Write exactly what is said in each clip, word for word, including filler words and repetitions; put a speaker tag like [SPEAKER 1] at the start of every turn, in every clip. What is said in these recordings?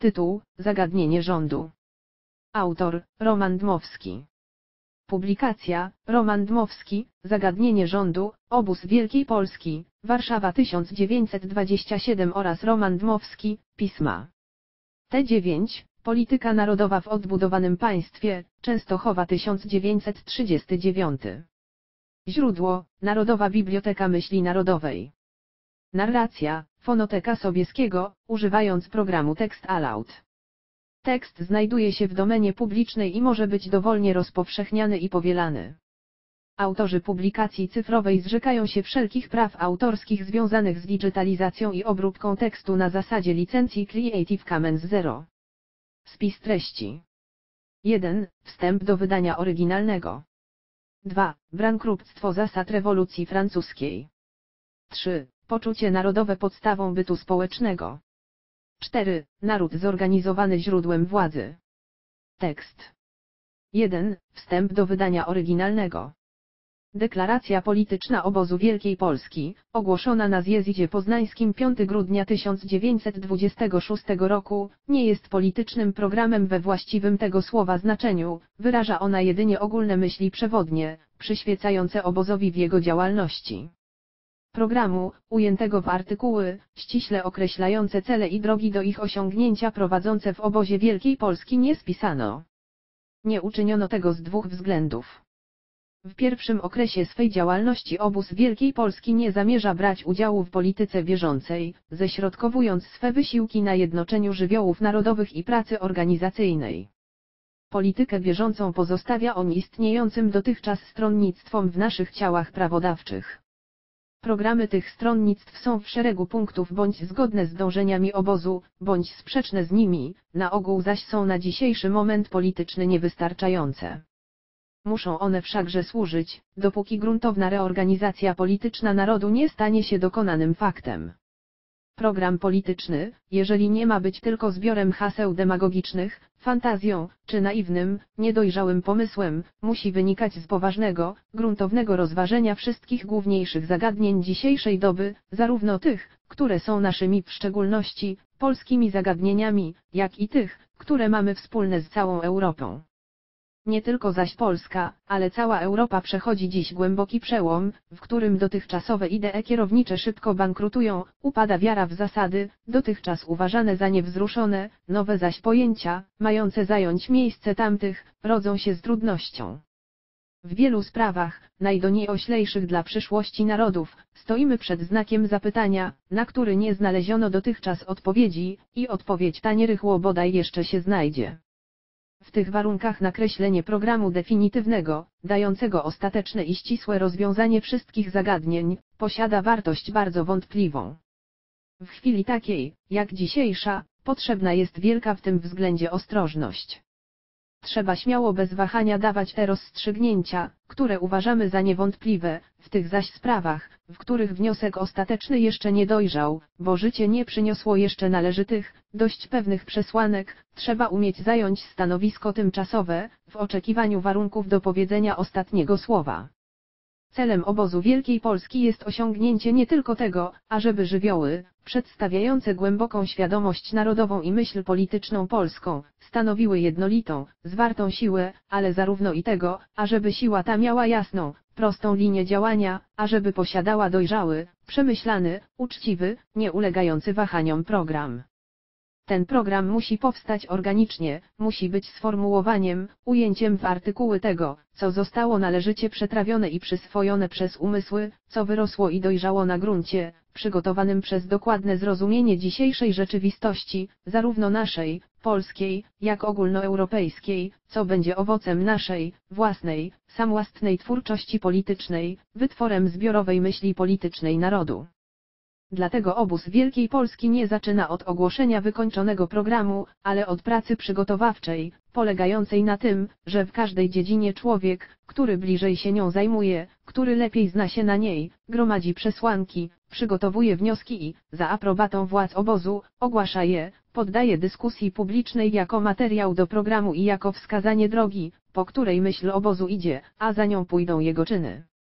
[SPEAKER 1] Tytuł: Zagadnienie rządu. Autor: Roman Dmowski. Publikacja: Roman Dmowski, Zagadnienie rządu, Obóz Wielkiej Polski, Warszawa tysiąc dziewięćset dwadzieścia siedem oraz Roman Dmowski, Pisma. T dziewięć, Polityka narodowa w odbudowanym państwie, Częstochowa tysiąc dziewięćset trzydziesty dziewiąty. Źródło: Narodowa Biblioteka Myśli Narodowej. Narracja: Fonoteka Sobieskiego, używając programu Text Aloud. Tekst znajduje się w domenie publicznej i może być dowolnie rozpowszechniany i powielany. Autorzy publikacji cyfrowej zrzekają się wszelkich praw autorskich związanych z digitalizacją i obróbką tekstu na zasadzie licencji Creative Commons zero. Spis treści. jeden. Wstęp do wydania oryginalnego. dwa. Bankructwo zasad rewolucji francuskiej. trzy. Poczucie narodowe podstawą bytu społecznego. cztery. Naród zorganizowany źródłem władzy. Tekst. jeden. Wstęp do wydania oryginalnego. Deklaracja polityczna Obozu Wielkiej Polski, ogłoszona na zjeździe poznańskim piątego grudnia tysiąc dziewięćset dwudziestego szóstego roku, nie jest politycznym programem we właściwym tego słowa znaczeniu, wyraża ona jedynie ogólne myśli przewodnie, przyświecające obozowi w jego działalności. Programu, ujętego w artykuły, ściśle określające cele i drogi do ich osiągnięcia prowadzące w Obozie Wielkiej Polski nie spisano. Nie uczyniono tego z dwóch względów. W pierwszym okresie swej działalności Obóz Wielkiej Polski nie zamierza brać udziału w polityce bieżącej, ześrodkowując swe wysiłki na jednoczeniu żywiołów narodowych i pracy organizacyjnej. Politykę bieżącą pozostawia on istniejącym dotychczas stronnictwom w naszych ciałach prawodawczych. Programy tych stronnictw są w szeregu punktów bądź zgodne z dążeniami obozu, bądź sprzeczne z nimi, na ogół zaś są na dzisiejszy moment polityczny niewystarczające. Muszą one wszakże służyć, dopóki gruntowna reorganizacja polityczna narodu nie stanie się dokonanym faktem. Program polityczny, jeżeli nie ma być tylko zbiorem haseł demagogicznych, fantazją, czy naiwnym, niedojrzałym pomysłem, musi wynikać z poważnego, gruntownego rozważenia wszystkich główniejszych zagadnień dzisiejszej doby, zarówno tych, które są naszymi w szczególności, polskimi zagadnieniami, jak i tych, które mamy wspólne z całą Europą. Nie tylko zaś Polska, ale cała Europa przechodzi dziś głęboki przełom, w którym dotychczasowe idee kierownicze szybko bankrutują, upada wiara w zasady, dotychczas uważane za niewzruszone, nowe zaś pojęcia, mające zająć miejsce tamtych, rodzą się z trudnością. W wielu sprawach, najdonioślejszych dla przyszłości narodów, stoimy przed znakiem zapytania, na który nie znaleziono dotychczas odpowiedzi, i odpowiedź ta nierychło bodaj jeszcze się znajdzie. W tych warunkach nakreślenie programu definitywnego, dającego ostateczne i ścisłe rozwiązanie wszystkich zagadnień, posiada wartość bardzo wątpliwą. W chwili takiej, jak dzisiejsza, potrzebna jest wielka w tym względzie ostrożność. Trzeba śmiało bez wahania dawać te rozstrzygnięcia, które uważamy za niewątpliwe, w tych zaś sprawach, w których wniosek ostateczny jeszcze nie dojrzał, bo życie nie przyniosło jeszcze należytych, dość pewnych przesłanek, trzeba umieć zająć stanowisko tymczasowe, w oczekiwaniu warunków do powiedzenia ostatniego słowa. Celem Obozu Wielkiej Polski jest osiągnięcie nie tylko tego, ażeby żywioły, przedstawiające głęboką świadomość narodową i myśl polityczną polską, stanowiły jednolitą, zwartą siłę, ale zarówno i tego, ażeby siła ta miała jasną, prostą linię działania, ażeby posiadała dojrzały, przemyślany, uczciwy, nie ulegający wahaniom program. Ten program musi powstać organicznie, musi być sformułowaniem, ujęciem w artykuły tego, co zostało należycie przetrawione i przyswojone przez umysły, co wyrosło i dojrzało na gruncie, przygotowanym przez dokładne zrozumienie dzisiejszej rzeczywistości, zarówno naszej, polskiej, jak ogólnoeuropejskiej, co będzie owocem naszej, własnej, samowłastnej twórczości politycznej, wytworem zbiorowej myśli politycznej narodu. Dlatego Obóz Wielkiej Polski nie zaczyna od ogłoszenia wykończonego programu, ale od pracy przygotowawczej, polegającej na tym, że w każdej dziedzinie człowiek, który bliżej się nią zajmuje, który lepiej zna się na niej, gromadzi przesłanki, przygotowuje wnioski i, za aprobatą władz obozu, ogłasza je, poddaje dyskusji publicznej jako materiał do programu i jako wskazanie drogi, po której myśl obozu idzie, a za nią pójdą jego czyny.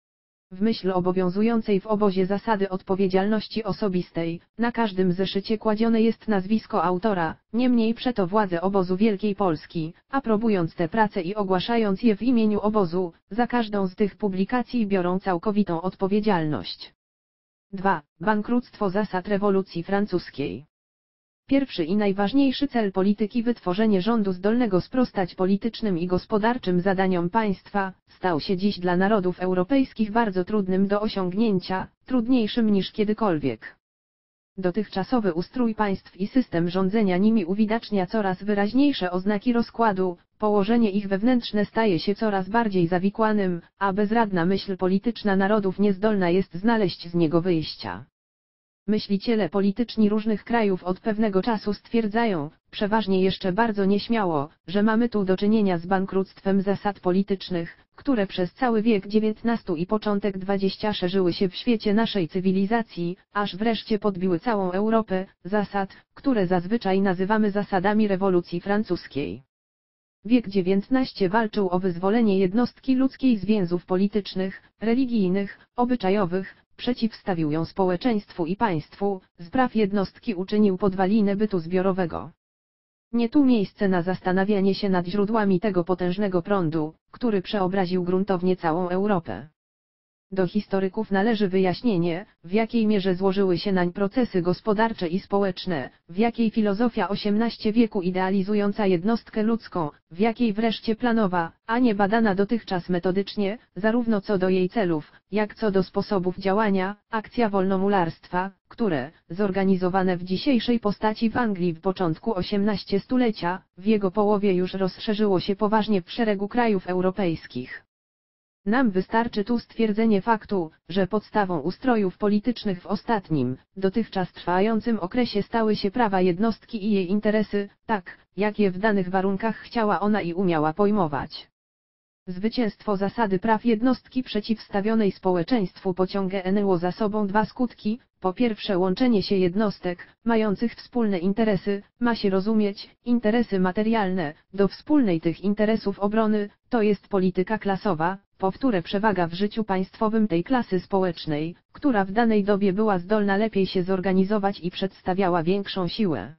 [SPEAKER 1] W myśl obowiązującej w obozie zasady odpowiedzialności osobistej, na każdym zeszycie kładzione jest nazwisko autora, niemniej przeto władze obozu Wielkiej Polski, aprobując te prace i ogłaszając je w imieniu obozu, za każdą z tych publikacji biorą całkowitą odpowiedzialność. dwa. Bankructwo zasad rewolucji francuskiej. Pierwszy i najważniejszy cel polityki wytworzenie rządu zdolnego sprostać politycznym i gospodarczym zadaniom państwa, stał się dziś dla narodów europejskich bardzo trudnym do osiągnięcia, trudniejszym niż kiedykolwiek. Dotychczasowy ustrój państw i system rządzenia nimi uwidacznia coraz wyraźniejsze oznaki rozkładu, położenie ich wewnętrzne staje się coraz bardziej zawikłanym, a bezradna myśl polityczna narodów niezdolna jest znaleźć z niego wyjścia. Myśliciele polityczni różnych krajów od pewnego czasu stwierdzają, przeważnie jeszcze bardzo nieśmiało, że mamy tu do czynienia z bankructwem zasad politycznych, które przez cały wiek dziewiętnasty i początek dwudziesty szerzyły się w świecie naszej cywilizacji, aż wreszcie podbiły całą Europę, zasad, które zazwyczaj nazywamy zasadami rewolucji francuskiej. Wiek dziewiętnasty walczył o wyzwolenie jednostki ludzkiej z więzów politycznych, religijnych, obyczajowych, przeciwstawił ją społeczeństwu i państwu, z praw jednostki uczynił podwaliny bytu zbiorowego. Nie tu miejsce na zastanawianie się nad źródłami tego potężnego prądu, który przeobraził gruntownie całą Europę. Do historyków należy wyjaśnienie, w jakiej mierze złożyły się nań procesy gospodarcze i społeczne, w jakiej filozofia osiemnastego wieku idealizująca jednostkę ludzką, w jakiej wreszcie planowa, a nie badana dotychczas metodycznie, zarówno co do jej celów, jak co do sposobów działania, akcja wolnomularstwa, które, zorganizowane w dzisiejszej postaci w Anglii w początku osiemnastego stulecia, w jego połowie już rozszerzyło się poważnie w szeregu krajów europejskich. Nam wystarczy tu stwierdzenie faktu, że podstawą ustrojów politycznych w ostatnim, dotychczas trwającym okresie stały się prawa jednostki i jej interesy, tak, jak je w danych warunkach chciała ona i umiała pojmować. Zwycięstwo zasady praw jednostki przeciwstawionej społeczeństwu pociągnęło za sobą dwa skutki. Po pierwsze, łączenie się jednostek, mających wspólne interesy, ma się rozumieć, interesy materialne, do wspólnej tych interesów obrony, to jest polityka klasowa, powtórę przewaga w życiu państwowym tej klasy społecznej, która w danej dobie była zdolna lepiej się zorganizować i przedstawiała większą siłę.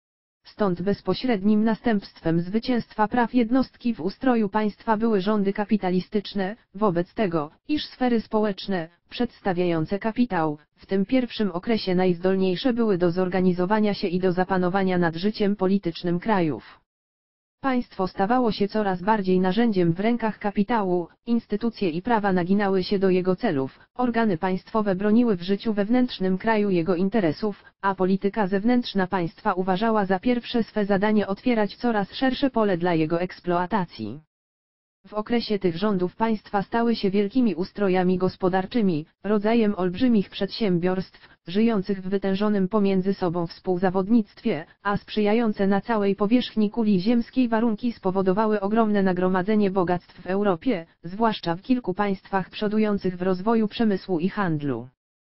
[SPEAKER 1] Stąd bezpośrednim następstwem zwycięstwa praw jednostki w ustroju państwa były rządy kapitalistyczne, wobec tego, iż sfery społeczne, przedstawiające kapitał, w tym pierwszym okresie najzdolniejsze były do zorganizowania się i do zapanowania nad życiem politycznym krajów. Państwo stawało się coraz bardziej narzędziem w rękach kapitału, instytucje i prawa naginały się do jego celów, organy państwowe broniły w życiu wewnętrznym kraju jego interesów, a polityka zewnętrzna państwa uważała za pierwsze swe zadanie otwierać coraz szersze pole dla jego eksploatacji. W okresie tych rządów państwa stały się wielkimi ustrojami gospodarczymi, rodzajem olbrzymich przedsiębiorstw, żyjących w wytężonym pomiędzy sobą współzawodnictwie, a sprzyjające na całej powierzchni kuli ziemskiej warunki spowodowały ogromne nagromadzenie bogactw w Europie, zwłaszcza w kilku państwach przodujących w rozwoju przemysłu i handlu.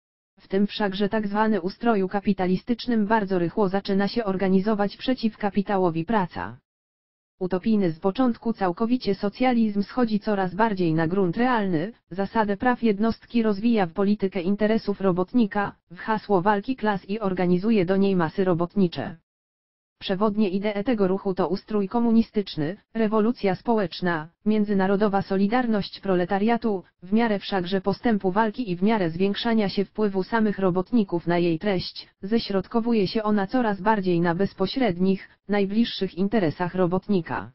[SPEAKER 1] W tym wszakże tak zwany ustroju kapitalistycznym bardzo rychło zaczyna się organizować przeciw kapitałowi praca. Utopijny z początku całkowicie socjalizm schodzi coraz bardziej na grunt realny, zasadę praw jednostki rozwija w politykę interesów robotnika, w hasło walki klas i organizuje do niej masy robotnicze. Przewodnie idee tego ruchu to ustrój komunistyczny, rewolucja społeczna, międzynarodowa solidarność proletariatu, w miarę wszakże postępu walki i w miarę zwiększania się wpływu samych robotników na jej treść, ześrodkowuje się ona coraz bardziej na bezpośrednich, najbliższych interesach robotnika.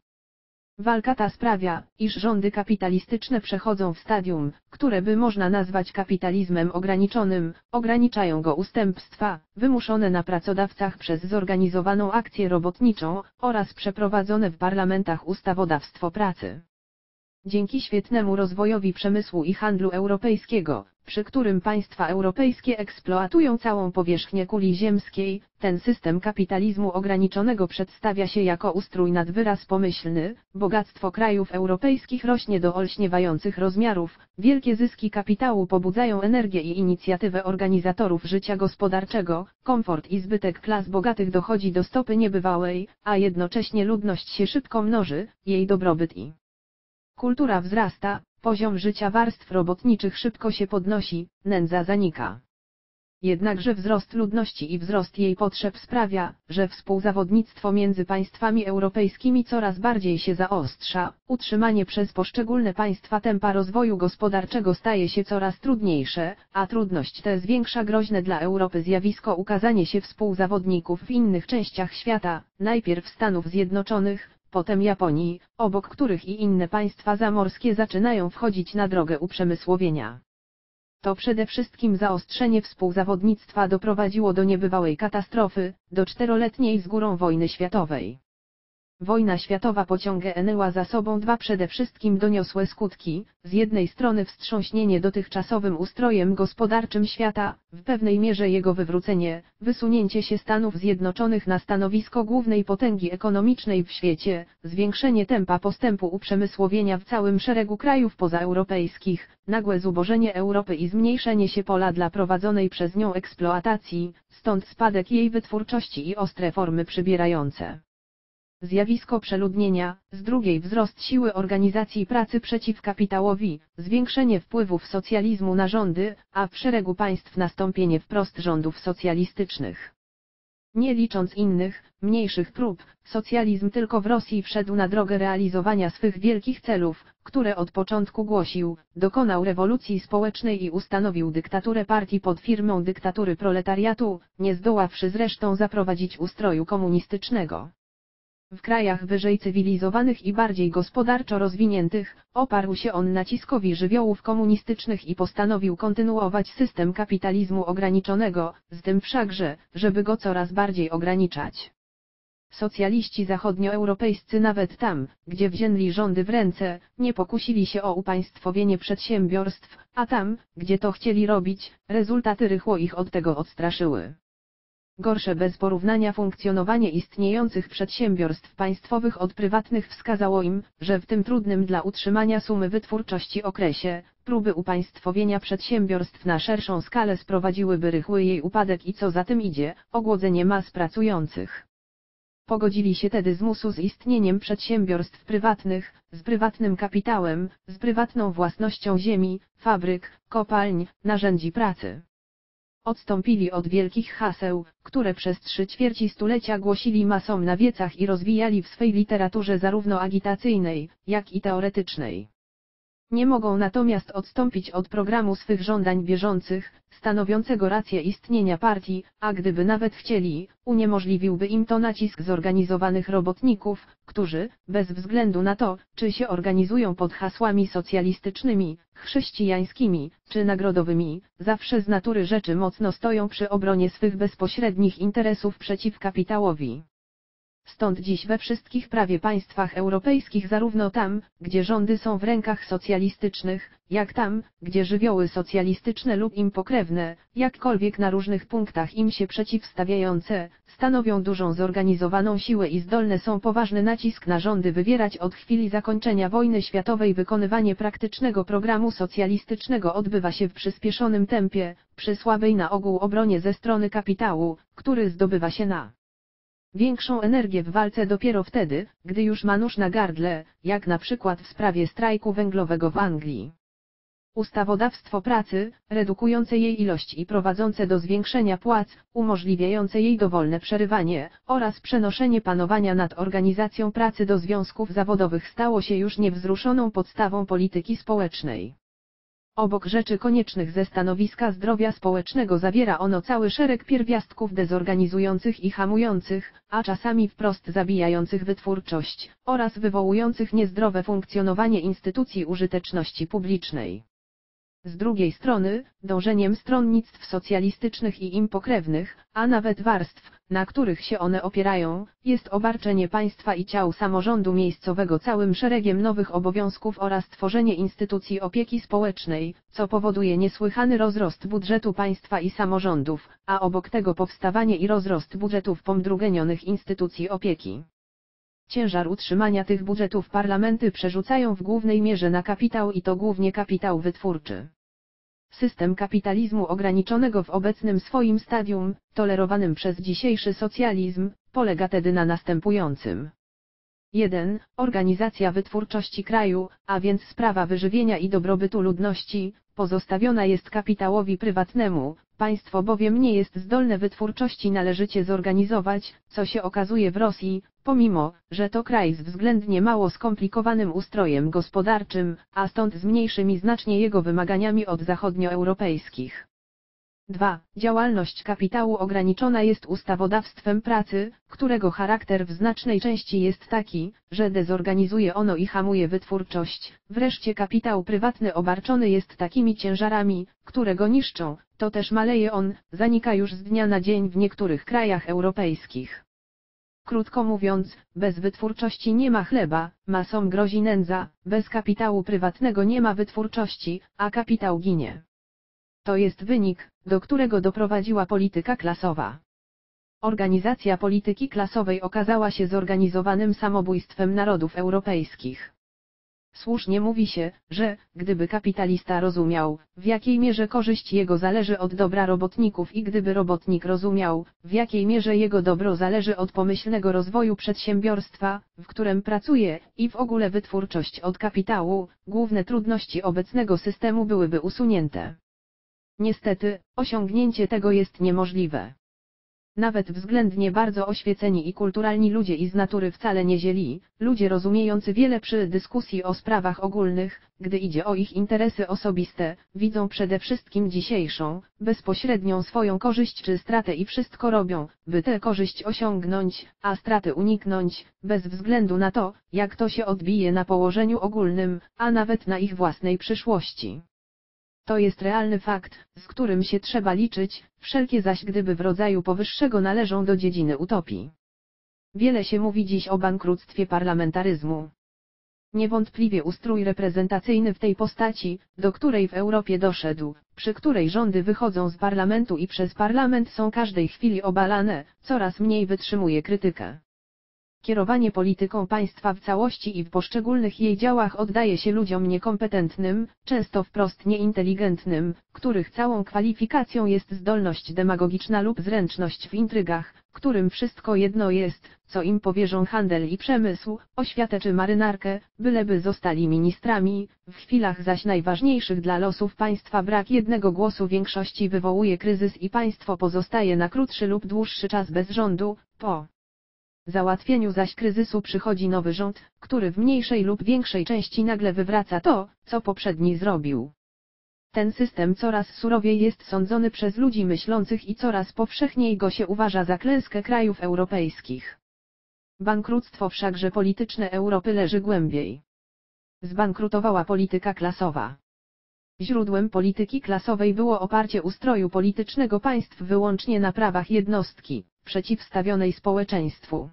[SPEAKER 1] Walka ta sprawia, iż rządy kapitalistyczne przechodzą w stadium, które by można nazwać kapitalizmem ograniczonym, ograniczają go ustępstwa, wymuszone na pracodawcach przez zorganizowaną akcję robotniczą, oraz przeprowadzone w parlamentach ustawodawstwo pracy. Dzięki świetnemu rozwojowi przemysłu i handlu europejskiego, przy którym państwa europejskie eksploatują całą powierzchnię kuli ziemskiej, ten system kapitalizmu ograniczonego przedstawia się jako ustrój nad wyraz pomyślny, bogactwo krajów europejskich rośnie do olśniewających rozmiarów, wielkie zyski kapitału pobudzają energię i inicjatywę organizatorów życia gospodarczego, komfort i zbytek klas bogatych dochodzi do stopy niebywałej, a jednocześnie ludność się szybko mnoży, jej dobrobyt i kultura wzrasta, poziom życia warstw robotniczych szybko się podnosi, nędza zanika. Jednakże wzrost ludności i wzrost jej potrzeb sprawia, że współzawodnictwo między państwami europejskimi coraz bardziej się zaostrza, utrzymanie przez poszczególne państwa tempa rozwoju gospodarczego staje się coraz trudniejsze, a trudność tę zwiększa groźne dla Europy zjawisko ukazanie się współzawodników w innych częściach świata, najpierw Stanów Zjednoczonych, potem Japonii, obok których i inne państwa zamorskie zaczynają wchodzić na drogę uprzemysłowienia. To przede wszystkim zaostrzenie współzawodnictwa doprowadziło do niebywałej katastrofy, do czteroletniej z górą wojny światowej. Wojna światowa pociągnęła za sobą dwa przede wszystkim doniosłe skutki, z jednej strony wstrząśnienie dotychczasowym ustrojem gospodarczym świata, w pewnej mierze jego wywrócenie, wysunięcie się Stanów Zjednoczonych na stanowisko głównej potęgi ekonomicznej w świecie, zwiększenie tempa postępu uprzemysłowienia w całym szeregu krajów pozaeuropejskich, nagłe zubożenie Europy i zmniejszenie się pola dla prowadzonej przez nią eksploatacji, stąd spadek jej wytwórczości i ostre formy przybierające. Zjawisko przeludnienia, z drugiej wzrost siły organizacji pracy przeciw kapitałowi, zwiększenie wpływów socjalizmu na rządy, a w szeregu państw nastąpienie wprost rządów socjalistycznych. Nie licząc innych, mniejszych prób, socjalizm tylko w Rosji wszedł na drogę realizowania swych wielkich celów, które od początku głosił, dokonał rewolucji społecznej i ustanowił dyktaturę partii pod firmą dyktatury proletariatu, nie zdoławszy zresztą zaprowadzić ustroju komunistycznego. W krajach wyżej cywilizowanych i bardziej gospodarczo rozwiniętych, oparł się on naciskowi żywiołów komunistycznych i postanowił kontynuować system kapitalizmu ograniczonego, z tym wszakże, żeby go coraz bardziej ograniczać. Socjaliści zachodnioeuropejscy nawet tam, gdzie wzięli rządy w ręce, nie pokusili się o upaństwowienie przedsiębiorstw, a tam, gdzie to chcieli robić, rezultaty rychło ich od tego odstraszyły. Gorsze bez porównania funkcjonowanie istniejących przedsiębiorstw państwowych od prywatnych wskazało im, że w tym trudnym dla utrzymania sumy wytwórczości okresie, próby upaństwowienia przedsiębiorstw na szerszą skalę sprowadziłyby rychły jej upadek i co za tym idzie, ogłodzenie mas pracujących. Pogodzili się tedy z musu z istnieniem przedsiębiorstw prywatnych, z prywatnym kapitałem, z prywatną własnością ziemi, fabryk, kopalń, narzędzi pracy. Odstąpili od wielkich haseł, które przez trzy ćwierci stulecia głosili masom na wiecach i rozwijali w swej literaturze zarówno agitacyjnej, jak i teoretycznej. Nie mogą natomiast odstąpić od programu swych żądań bieżących, stanowiącego rację istnienia partii, a gdyby nawet chcieli, uniemożliwiłby im to nacisk zorganizowanych robotników, którzy, bez względu na to, czy się organizują pod hasłami socjalistycznymi, chrześcijańskimi, czy nagrodowymi, zawsze z natury rzeczy mocno stoją przy obronie swych bezpośrednich interesów przeciw kapitałowi. Stąd dziś we wszystkich prawie państwach europejskich zarówno tam, gdzie rządy są w rękach socjalistycznych, jak tam, gdzie żywioły socjalistyczne lub im pokrewne, jakkolwiek na różnych punktach im się przeciwstawiające, stanowią dużą zorganizowaną siłę i zdolne są poważny nacisk na rządy wywierać od chwili zakończenia wojny światowej. Wykonywanie praktycznego programu socjalistycznego odbywa się w przyspieszonym tempie, przy słabej na ogół obronie ze strony kapitału, który zdobywa się na większą energię w walce dopiero wtedy, gdy już ma nóż na gardle, jak na przykład w sprawie strajku węglowego w Anglii. Ustawodawstwo pracy, redukujące jej ilość i prowadzące do zwiększenia płac, umożliwiające jej dowolne przerywanie, oraz przenoszenie panowania nad organizacją pracy do związków zawodowych stało się już niewzruszoną podstawą polityki społecznej. Obok rzeczy koniecznych ze stanowiska zdrowia społecznego zawiera ono cały szereg pierwiastków dezorganizujących i hamujących, a czasami wprost zabijających wytwórczość, oraz wywołujących niezdrowe funkcjonowanie instytucji użyteczności publicznej. Z drugiej strony, dążeniem stronnictw socjalistycznych i im pokrewnych, a nawet warstw, na których się one opierają, jest obarczenie państwa i ciał samorządu miejscowego całym szeregiem nowych obowiązków oraz tworzenie instytucji opieki społecznej, co powoduje niesłychany rozrost budżetu państwa i samorządów, a obok tego powstawanie i rozrost budżetów pomdrugenionych instytucji opieki. Ciężar utrzymania tych budżetów parlamenty przerzucają w głównej mierze na kapitał i to głównie kapitał wytwórczy. System kapitalizmu ograniczonego w obecnym swoim stadium, tolerowanym przez dzisiejszy socjalizm, polega tedy na następującym. jeden. Organizacja wytwórczości kraju, a więc sprawa wyżywienia i dobrobytu ludności, pozostawiona jest kapitałowi prywatnemu, państwo bowiem nie jest zdolne wytwórczości należycie zorganizować, co się okazuje w Rosji, pomimo, że to kraj z względnie mało skomplikowanym ustrojem gospodarczym, a stąd z mniejszymi znacznie jego wymaganiami od zachodnioeuropejskich. dwa. Działalność kapitału ograniczona jest ustawodawstwem pracy, którego charakter w znacznej części jest taki, że dezorganizuje ono i hamuje wytwórczość. Wreszcie kapitał prywatny obarczony jest takimi ciężarami, które go niszczą, to też maleje on, zanika już z dnia na dzień w niektórych krajach europejskich. Krótko mówiąc, bez wytwórczości nie ma chleba, masom grozi nędza, bez kapitału prywatnego nie ma wytwórczości, a kapitał ginie. To jest wynik, do którego doprowadziła polityka klasowa. Organizacja polityki klasowej okazała się zorganizowanym samobójstwem narodów europejskich. Słusznie mówi się, że, gdyby kapitalista rozumiał, w jakiej mierze korzyść jego zależy od dobra robotników i gdyby robotnik rozumiał, w jakiej mierze jego dobro zależy od pomyślnego rozwoju przedsiębiorstwa, w którym pracuje, i w ogóle wytwórczość od kapitału, główne trudności obecnego systemu byłyby usunięte. Niestety, osiągnięcie tego jest niemożliwe. Nawet względnie bardzo oświeceni i kulturalni ludzie i z natury wcale nie źli, ludzie rozumiejący wiele przy dyskusji o sprawach ogólnych, gdy idzie o ich interesy osobiste, widzą przede wszystkim dzisiejszą, bezpośrednią swoją korzyść czy stratę i wszystko robią, by tę korzyść osiągnąć, a straty uniknąć, bez względu na to, jak to się odbije na położeniu ogólnym, a nawet na ich własnej przyszłości. To jest realny fakt, z którym się trzeba liczyć, wszelkie zaś gdyby w rodzaju powyższego należą do dziedziny utopii. Wiele się mówi dziś o bankructwie parlamentaryzmu. Niewątpliwie ustrój reprezentacyjny w tej postaci, do której w Europie doszedł, przy której rządy wychodzą z parlamentu i przez parlament są każdej chwili obalane, coraz mniej wytrzymuje krytykę. Kierowanie polityką państwa w całości i w poszczególnych jej działach oddaje się ludziom niekompetentnym, często wprost nieinteligentnym, których całą kwalifikacją jest zdolność demagogiczna lub zręczność w intrygach, którym wszystko jedno jest, co im powierzą handel i przemysł, oświatę czy marynarkę, byleby zostali ministrami. W chwilach zaś najważniejszych dla losów państwa brak jednego głosu większości wywołuje kryzys i państwo pozostaje na krótszy lub dłuższy czas bez rządu. Po załatwieniu zaś kryzysu przychodzi nowy rząd, który w mniejszej lub większej części nagle wywraca to, co poprzedni zrobił. Ten system coraz surowiej jest sądzony przez ludzi myślących i coraz powszechniej go się uważa za klęskę krajów europejskich. Bankructwo wszakże polityczne Europy leży głębiej. Zbankrutowała polityka klasowa. Źródłem polityki klasowej było oparcie ustroju politycznego państw wyłącznie na prawach jednostki, przeciwstawionej społeczeństwu.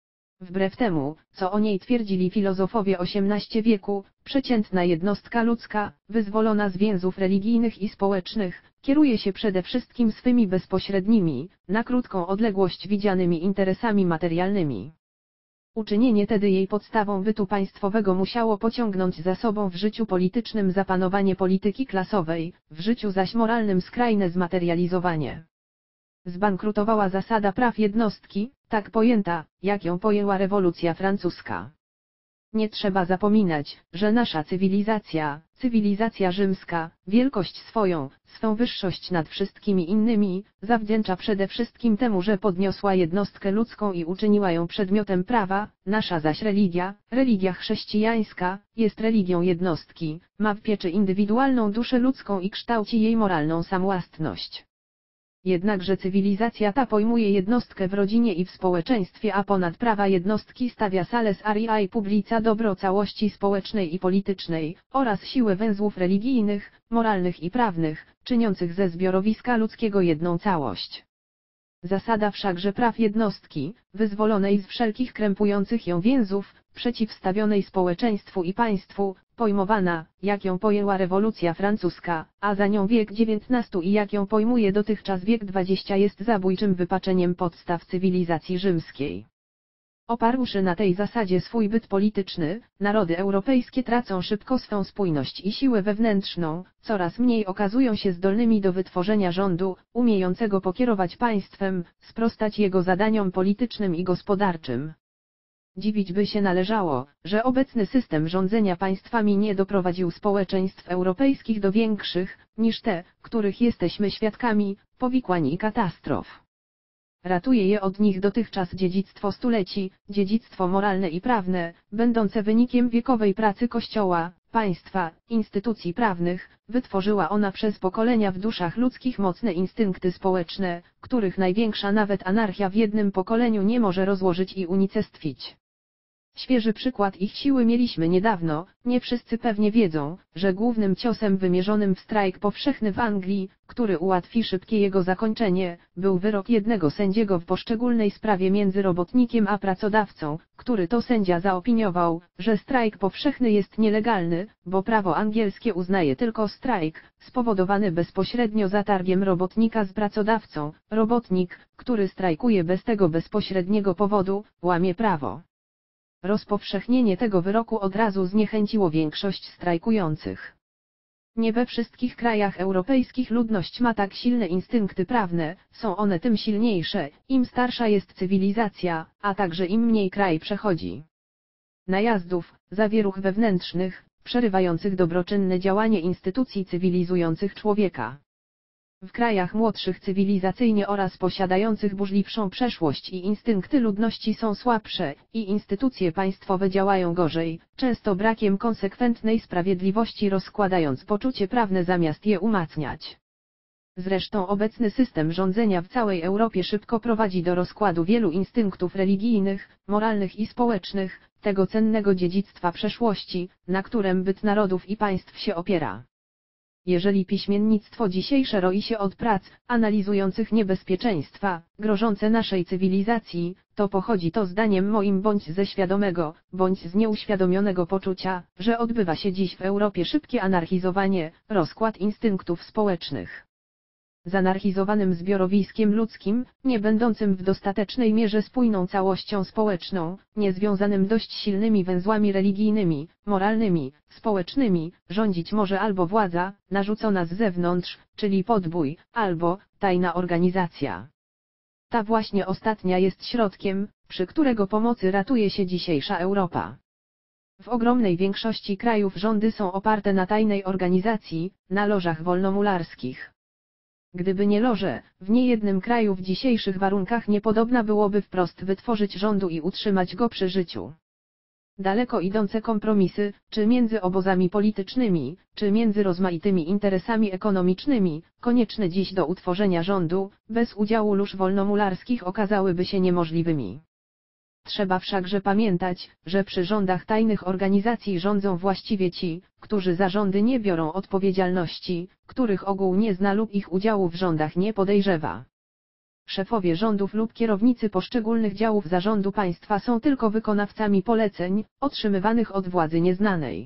[SPEAKER 1] Wbrew temu, co o niej twierdzili filozofowie osiemnastego wieku, przeciętna jednostka ludzka, wyzwolona z więzów religijnych i społecznych, kieruje się przede wszystkim swymi bezpośrednimi, na krótką odległość widzianymi interesami materialnymi. Uczynienie tedy jej podstawą bytu państwowego musiało pociągnąć za sobą w życiu politycznym zapanowanie polityki klasowej, w życiu zaś moralnym skrajne zmaterializowanie. Zbankrutowała zasada praw jednostki, tak pojęta, jak ją pojęła rewolucja francuska. Nie trzeba zapominać, że nasza cywilizacja, cywilizacja rzymska, wielkość swoją, swą wyższość nad wszystkimi innymi, zawdzięcza przede wszystkim temu, że podniosła jednostkę ludzką i uczyniła ją przedmiotem prawa. Nasza zaś religia, religia chrześcijańska, jest religią jednostki, ma w pieczy indywidualną duszę ludzką i kształci jej moralną samowłastność. Jednakże cywilizacja ta pojmuje jednostkę w rodzinie i w społeczeństwie, a ponad prawa jednostki stawia sales ariae publica, dobro całości społecznej i politycznej, oraz siłę węzłów religijnych, moralnych i prawnych, czyniących ze zbiorowiska ludzkiego jedną całość. Zasada wszakże praw jednostki, wyzwolonej z wszelkich krępujących ją więzów, przeciwstawionej społeczeństwu i państwu, pojmowana, jak ją pojęła rewolucja francuska, a za nią wiek dziewiętnasty i jak ją pojmuje dotychczas wiek dwudziesty, jest zabójczym wypaczeniem podstaw cywilizacji rzymskiej. Oparłszy na tej zasadzie swój byt polityczny, narody europejskie tracą szybko swą spójność i siłę wewnętrzną, coraz mniej okazują się zdolnymi do wytworzenia rządu, umiejącego pokierować państwem, sprostać jego zadaniom politycznym i gospodarczym. Dziwić by się należało, że obecny system rządzenia państwami nie doprowadził społeczeństw europejskich do większych, niż te, których jesteśmy świadkami, powikłań i katastrof. Ratuje je od nich dotychczas dziedzictwo stuleci, dziedzictwo moralne i prawne, będące wynikiem wiekowej pracy Kościoła, państwa, instytucji prawnych. Wytworzyła ona przez pokolenia w duszach ludzkich mocne instynkty społeczne, których największa nawet anarchia w jednym pokoleniu nie może rozłożyć i unicestwić. Świeży przykład ich siły mieliśmy niedawno. Nie wszyscy pewnie wiedzą, że głównym ciosem wymierzonym w strajk powszechny w Anglii, który ułatwi szybkie jego zakończenie, był wyrok jednego sędziego w poszczególnej sprawie między robotnikiem a pracodawcą, który to sędzia zaopiniował, że strajk powszechny jest nielegalny, bo prawo angielskie uznaje tylko strajk, spowodowany bezpośrednio zatargiem robotnika z pracodawcą. Robotnik, który strajkuje bez tego bezpośredniego powodu, łamie prawo. Rozpowszechnienie tego wyroku od razu zniechęciło większość strajkujących. Nie we wszystkich krajach europejskich ludność ma tak silne instynkty prawne, są one tym silniejsze, im starsza jest cywilizacja, a także im mniej kraj przechodzi najazdów, zawieruch wewnętrznych, przerywających dobroczynne działanie instytucji cywilizujących człowieka. W krajach młodszych cywilizacyjnie oraz posiadających burzliwszą przeszłość i instynkty ludności są słabsze, i instytucje państwowe działają gorzej, często brakiem konsekwentnej sprawiedliwości, rozkładając poczucie prawne zamiast je umacniać. Zresztą obecny system rządzenia w całej Europie szybko prowadzi do rozkładu wielu instynktów religijnych, moralnych i społecznych, tego cennego dziedzictwa przeszłości, na którym byt narodów i państw się opiera. Jeżeli piśmiennictwo dzisiejsze roi się od prac analizujących niebezpieczeństwa grożące naszej cywilizacji, to pochodzi to zdaniem moim bądź ze świadomego, bądź z nieuświadomionego poczucia, że odbywa się dziś w Europie szybkie anarchizowanie, rozkład instynktów społecznych. Zanarchizowanym zbiorowiskiem ludzkim, nie będącym w dostatecznej mierze spójną całością społeczną, niezwiązanym dość silnymi węzłami religijnymi, moralnymi, społecznymi, rządzić może albo władza, narzucona z zewnątrz, czyli podbój, albo tajna organizacja. Ta właśnie ostatnia jest środkiem, przy którego pomocy ratuje się dzisiejsza Europa. W ogromnej większości krajów rządy są oparte na tajnej organizacji, na lożach wolnomularskich. Gdyby nie loże, w niejednym kraju w dzisiejszych warunkach niepodobna byłoby wprost wytworzyć rządu i utrzymać go przy życiu. Daleko idące kompromisy, czy między obozami politycznymi, czy między rozmaitymi interesami ekonomicznymi, konieczne dziś do utworzenia rządu, bez udziału lóż wolnomularskich okazałyby się niemożliwymi. Trzeba wszakże pamiętać, że przy rządach tajnych organizacji rządzą właściwie ci, którzy za rządy nie biorą odpowiedzialności, których ogół nie zna lub ich udziału w rządach nie podejrzewa. Szefowie rządów lub kierownicy poszczególnych działów zarządu państwa są tylko wykonawcami poleceń, otrzymywanych od władzy nieznanej.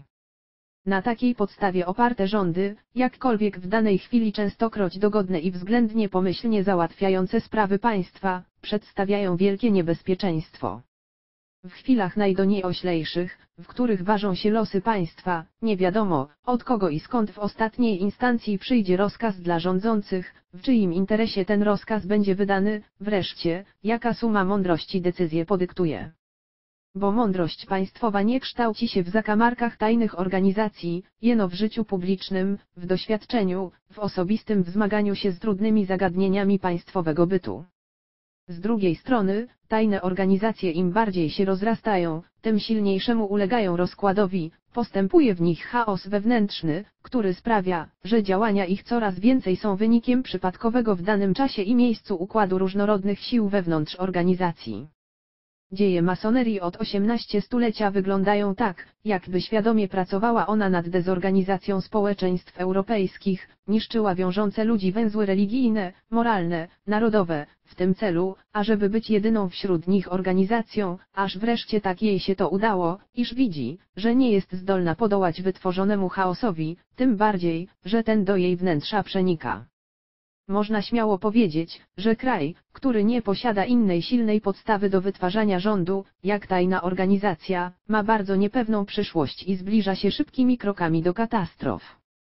[SPEAKER 1] Na takiej podstawie oparte rządy, jakkolwiek w danej chwili częstokroć dogodne i względnie pomyślnie załatwiające sprawy państwa, przedstawiają wielkie niebezpieczeństwo. W chwilach najdonioślejszych, w których ważą się losy państwa, nie wiadomo, od kogo i skąd w ostatniej instancji przyjdzie rozkaz dla rządzących, w czyim interesie ten rozkaz będzie wydany, wreszcie, jaka suma mądrości decyzję podyktuje. Bo mądrość państwowa nie kształci się w zakamarkach tajnych organizacji, jeno w życiu publicznym, w doświadczeniu, w osobistym wzmaganiu się z trudnymi zagadnieniami państwowego bytu. Z drugiej strony, tajne organizacje im bardziej się rozrastają, tym silniejszemu ulegają rozkładowi, postępuje w nich chaos wewnętrzny, który sprawia, że działania ich coraz więcej są wynikiem przypadkowego w danym czasie i miejscu układu różnorodnych sił wewnątrz organizacji. Dzieje masonerii od osiemnastu stulecia wyglądają tak, jakby świadomie pracowała ona nad dezorganizacją społeczeństw europejskich, niszczyła wiążące ludzi węzły religijne, moralne, narodowe, w tym celu, ażeby być jedyną wśród nich organizacją, aż wreszcie tak jej się to udało, iż widzi, że nie jest zdolna podołać wytworzonemu chaosowi, tym bardziej, że ten do jej wnętrza przenika. Można śmiało powiedzieć, że kraj, który nie posiada innej silnej podstawy do wytwarzania rządu, jak tajna organizacja, ma bardzo niepewną przyszłość i zbliża się szybkimi krokami do katastrof.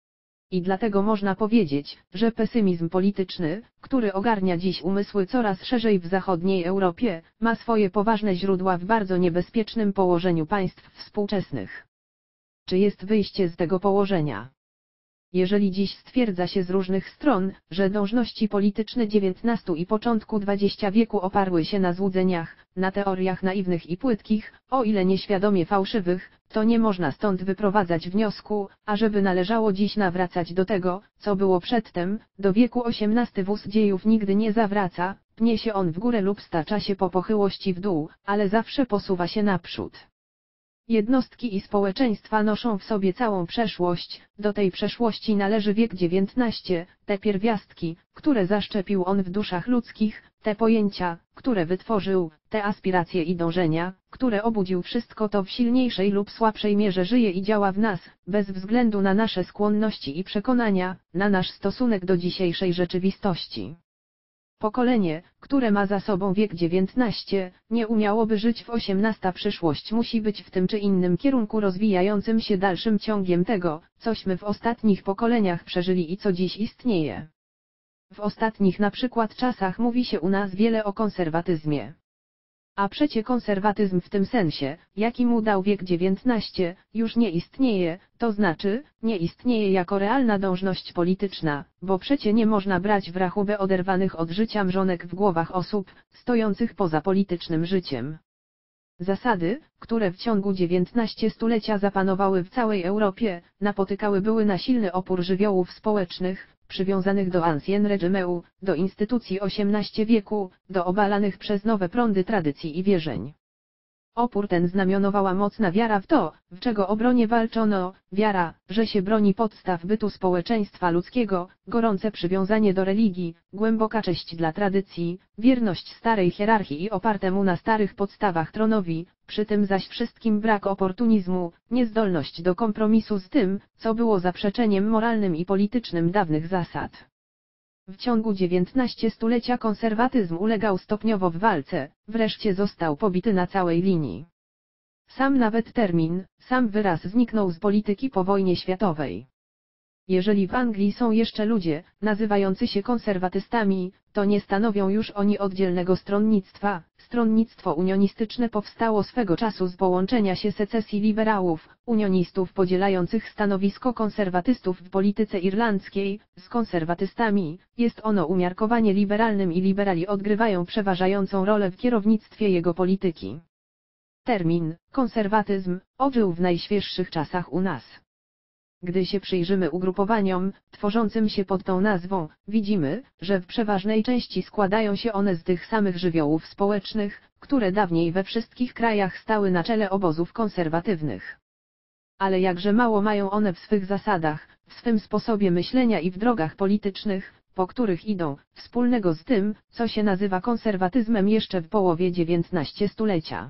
[SPEAKER 1] I dlatego można powiedzieć, że pesymizm polityczny, który ogarnia dziś umysły coraz szerzej w zachodniej Europie, ma swoje poważne źródła w bardzo niebezpiecznym położeniu państw współczesnych. Czy jest wyjście z tego położenia? Jeżeli dziś stwierdza się z różnych stron, że dążności polityczne dziewiętnastego i początku dwudziestego wieku oparły się na złudzeniach, na teoriach naiwnych i płytkich, o ile nieświadomie fałszywych, to nie można stąd wyprowadzać wniosku, ażeby należało dziś nawracać do tego, co było przedtem, do wieku osiemnastego. Wóz dziejów nigdy nie zawraca, pnie się on w górę lub stacza się po pochyłości w dół, ale zawsze posuwa się naprzód. Jednostki i społeczeństwa noszą w sobie całą przeszłość, do tej przeszłości należy wiek dziewiętnasty, te pierwiastki, które zaszczepił on w duszach ludzkich, te pojęcia, które wytworzył, te aspiracje i dążenia, które obudził, wszystko to w silniejszej lub słabszej mierze żyje i działa w nas, bez względu na nasze skłonności i przekonania, na nasz stosunek do dzisiejszej rzeczywistości. Pokolenie, które ma za sobą wiek dziewiętnasty, nie umiałoby żyć w osiemnastym. Przyszłość musi być w tym czy innym kierunku rozwijającym się dalszym ciągiem tego, cośmy w ostatnich pokoleniach przeżyli i co dziś istnieje. W ostatnich na przykład czasach mówi się u nas wiele o konserwatyzmie. A przecie konserwatyzm w tym sensie, jaki mu dał wiek dziewiętnasty, już nie istnieje, to znaczy, nie istnieje jako realna dążność polityczna, bo przecie nie można brać w rachubę oderwanych od życia mrzonek w głowach osób, stojących poza politycznym życiem. Zasady, które w ciągu dziewiętnastego stulecia zapanowały w całej Europie, napotykały były na silny opór żywiołów społecznych, przywiązanych do ancien regimeu, do instytucji osiemnastego wieku, do obalanych przez nowe prądy tradycji i wierzeń. Opór ten znamionowała mocna wiara w to, w czego obronie walczono, wiara, że się broni podstaw bytu społeczeństwa ludzkiego, gorące przywiązanie do religii, głęboka cześć dla tradycji, wierność starej hierarchii i opartemu na starych podstawach tronowi, przy tym zaś wszystkim brak oportunizmu, niezdolność do kompromisu z tym, co było zaprzeczeniem moralnym i politycznym dawnych zasad. W ciągu dziewiętnastego stulecia konserwatyzm ulegał stopniowo w walce, wreszcie został pobity na całej linii. Sam nawet termin, sam wyraz zniknął z polityki po wojnie światowej. Jeżeli w Anglii są jeszcze ludzie, nazywający się konserwatystami, to nie stanowią już oni oddzielnego stronnictwa. Stronnictwo unionistyczne powstało swego czasu z połączenia się secesji liberałów, unionistów podzielających stanowisko konserwatystów w polityce irlandzkiej, z konserwatystami. Jest ono umiarkowanie liberalnym i liberali odgrywają przeważającą rolę w kierownictwie jego polityki. Termin konserwatyzm ożył w najświeższych czasach u nas. Gdy się przyjrzymy ugrupowaniom, tworzącym się pod tą nazwą, widzimy, że w przeważnej części składają się one z tych samych żywiołów społecznych, które dawniej we wszystkich krajach stały na czele obozów konserwatywnych. Ale jakże mało mają one w swych zasadach, w swym sposobie myślenia i w drogach politycznych, po których idą, wspólnego z tym, co się nazywa konserwatyzmem jeszcze w połowie dziewiętnastego stulecia.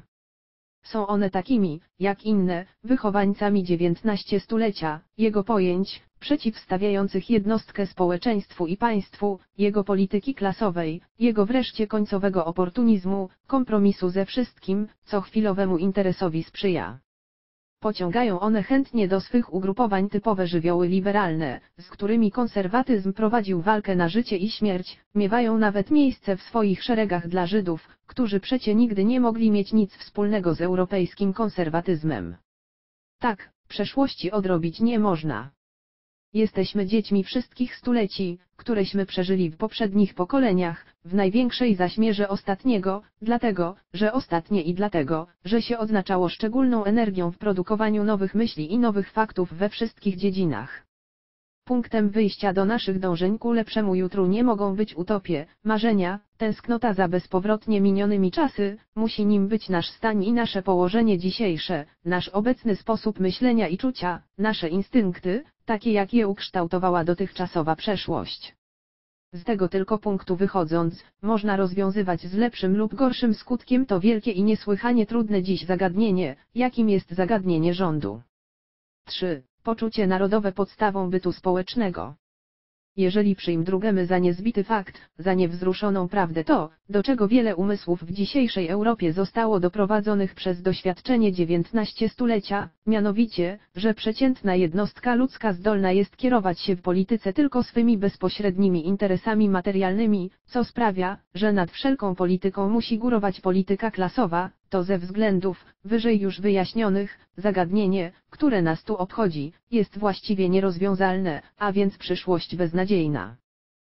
[SPEAKER 1] Są one takimi, jak inne, wychowańcami dziewiętnastego stulecia, jego pojęć, przeciwstawiających jednostkę społeczeństwu i państwu, jego polityki klasowej, jego wreszcie końcowego oportunizmu, kompromisu ze wszystkim, co chwilowemu interesowi sprzyja. Pociągają one chętnie do swych ugrupowań typowe żywioły liberalne, z którymi konserwatyzm prowadził walkę na życie i śmierć, miewają nawet miejsce w swoich szeregach dla Żydów, którzy przecie nigdy nie mogli mieć nic wspólnego z europejskim konserwatyzmem. Tak, przeszłości odrobić nie można. Jesteśmy dziećmi wszystkich stuleci, któreśmy przeżyli w poprzednich pokoleniach, w największej zaś mierze ostatniego, dlatego, że ostatnie i dlatego, że się odznaczało szczególną energią w produkowaniu nowych myśli i nowych faktów we wszystkich dziedzinach. Punktem wyjścia do naszych dążeń ku lepszemu jutru nie mogą być utopie, marzenia, tęsknota za bezpowrotnie minionymi czasy, musi nim być nasz stan i nasze położenie dzisiejsze, nasz obecny sposób myślenia i czucia, nasze instynkty, takie jak je ukształtowała dotychczasowa przeszłość. Z tego tylko punktu wychodząc, można rozwiązywać z lepszym lub gorszym skutkiem to wielkie i niesłychanie trudne dziś zagadnienie, jakim jest zagadnienie rządu. trzy. Poczucie narodowe podstawą bytu społecznego. Jeżeli przyjmujemy za niezbity fakt, za niewzruszoną prawdę to, do czego wiele umysłów w dzisiejszej Europie zostało doprowadzonych przez doświadczenie dziewiętnastego stulecia, Mianowicie, że przeciętna jednostka ludzka zdolna jest kierować się w polityce tylko swymi bezpośrednimi interesami materialnymi, co sprawia, że nad wszelką polityką musi górować polityka klasowa. To ze względów, wyżej już wyjaśnionych, zagadnienie, które nas tu obchodzi, jest właściwie nierozwiązalne, a więc przyszłość beznadziejna.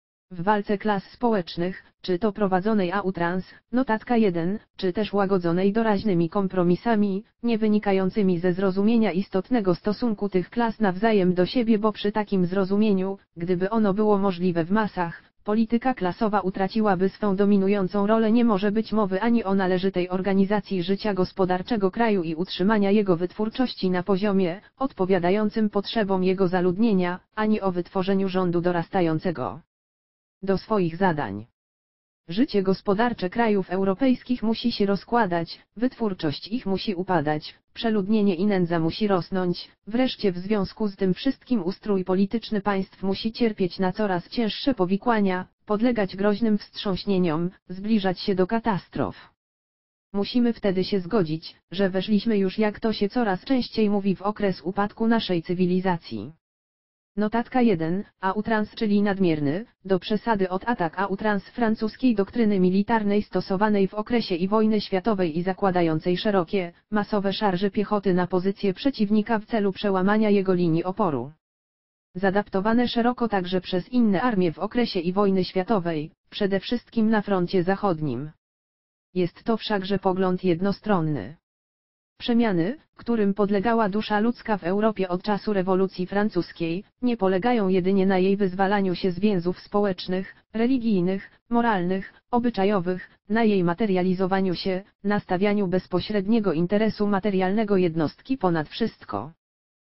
[SPEAKER 1] W walce klas społecznych, czy to prowadzonej a outrance, notatka jeden, czy też łagodzonej doraźnymi kompromisami, nie wynikającymi ze zrozumienia istotnego stosunku tych klas nawzajem do siebie, bo przy takim zrozumieniu, gdyby ono było możliwe w masach, polityka klasowa utraciłaby swą dominującą rolę. Nie może być mowy ani o należytej organizacji życia gospodarczego kraju i utrzymania jego wytwórczości na poziomie, odpowiadającym potrzebom jego zaludnienia, ani o wytworzeniu rządu dorastającego do swoich zadań. Życie gospodarcze krajów europejskich musi się rozkładać, wytwórczość ich musi upadać, przeludnienie i nędza musi rosnąć, wreszcie w związku z tym wszystkim ustrój polityczny państw musi cierpieć na coraz cięższe powikłania, podlegać groźnym wstrząśnieniom, zbliżać się do katastrof. Musimy wtedy się zgodzić, że weszliśmy już, jak to się coraz częściej mówi, w okres upadku naszej cywilizacji. Notatka jeden, a outrance, czyli nadmierny, do przesady od atak a outrance francuskiej doktryny militarnej stosowanej w okresie i wojny światowej i zakładającej szerokie, masowe szarże piechoty na pozycje przeciwnika w celu przełamania jego linii oporu. Zadaptowane szeroko także przez inne armie w okresie i wojny światowej, przede wszystkim na froncie zachodnim. Jest to wszakże pogląd jednostronny. Przemiany, którym podlegała dusza ludzka w Europie od czasu rewolucji francuskiej, nie polegają jedynie na jej wyzwalaniu się z więzów społecznych, religijnych, moralnych, obyczajowych, na jej materializowaniu się, na stawianiu bezpośredniego interesu materialnego jednostki ponad wszystko.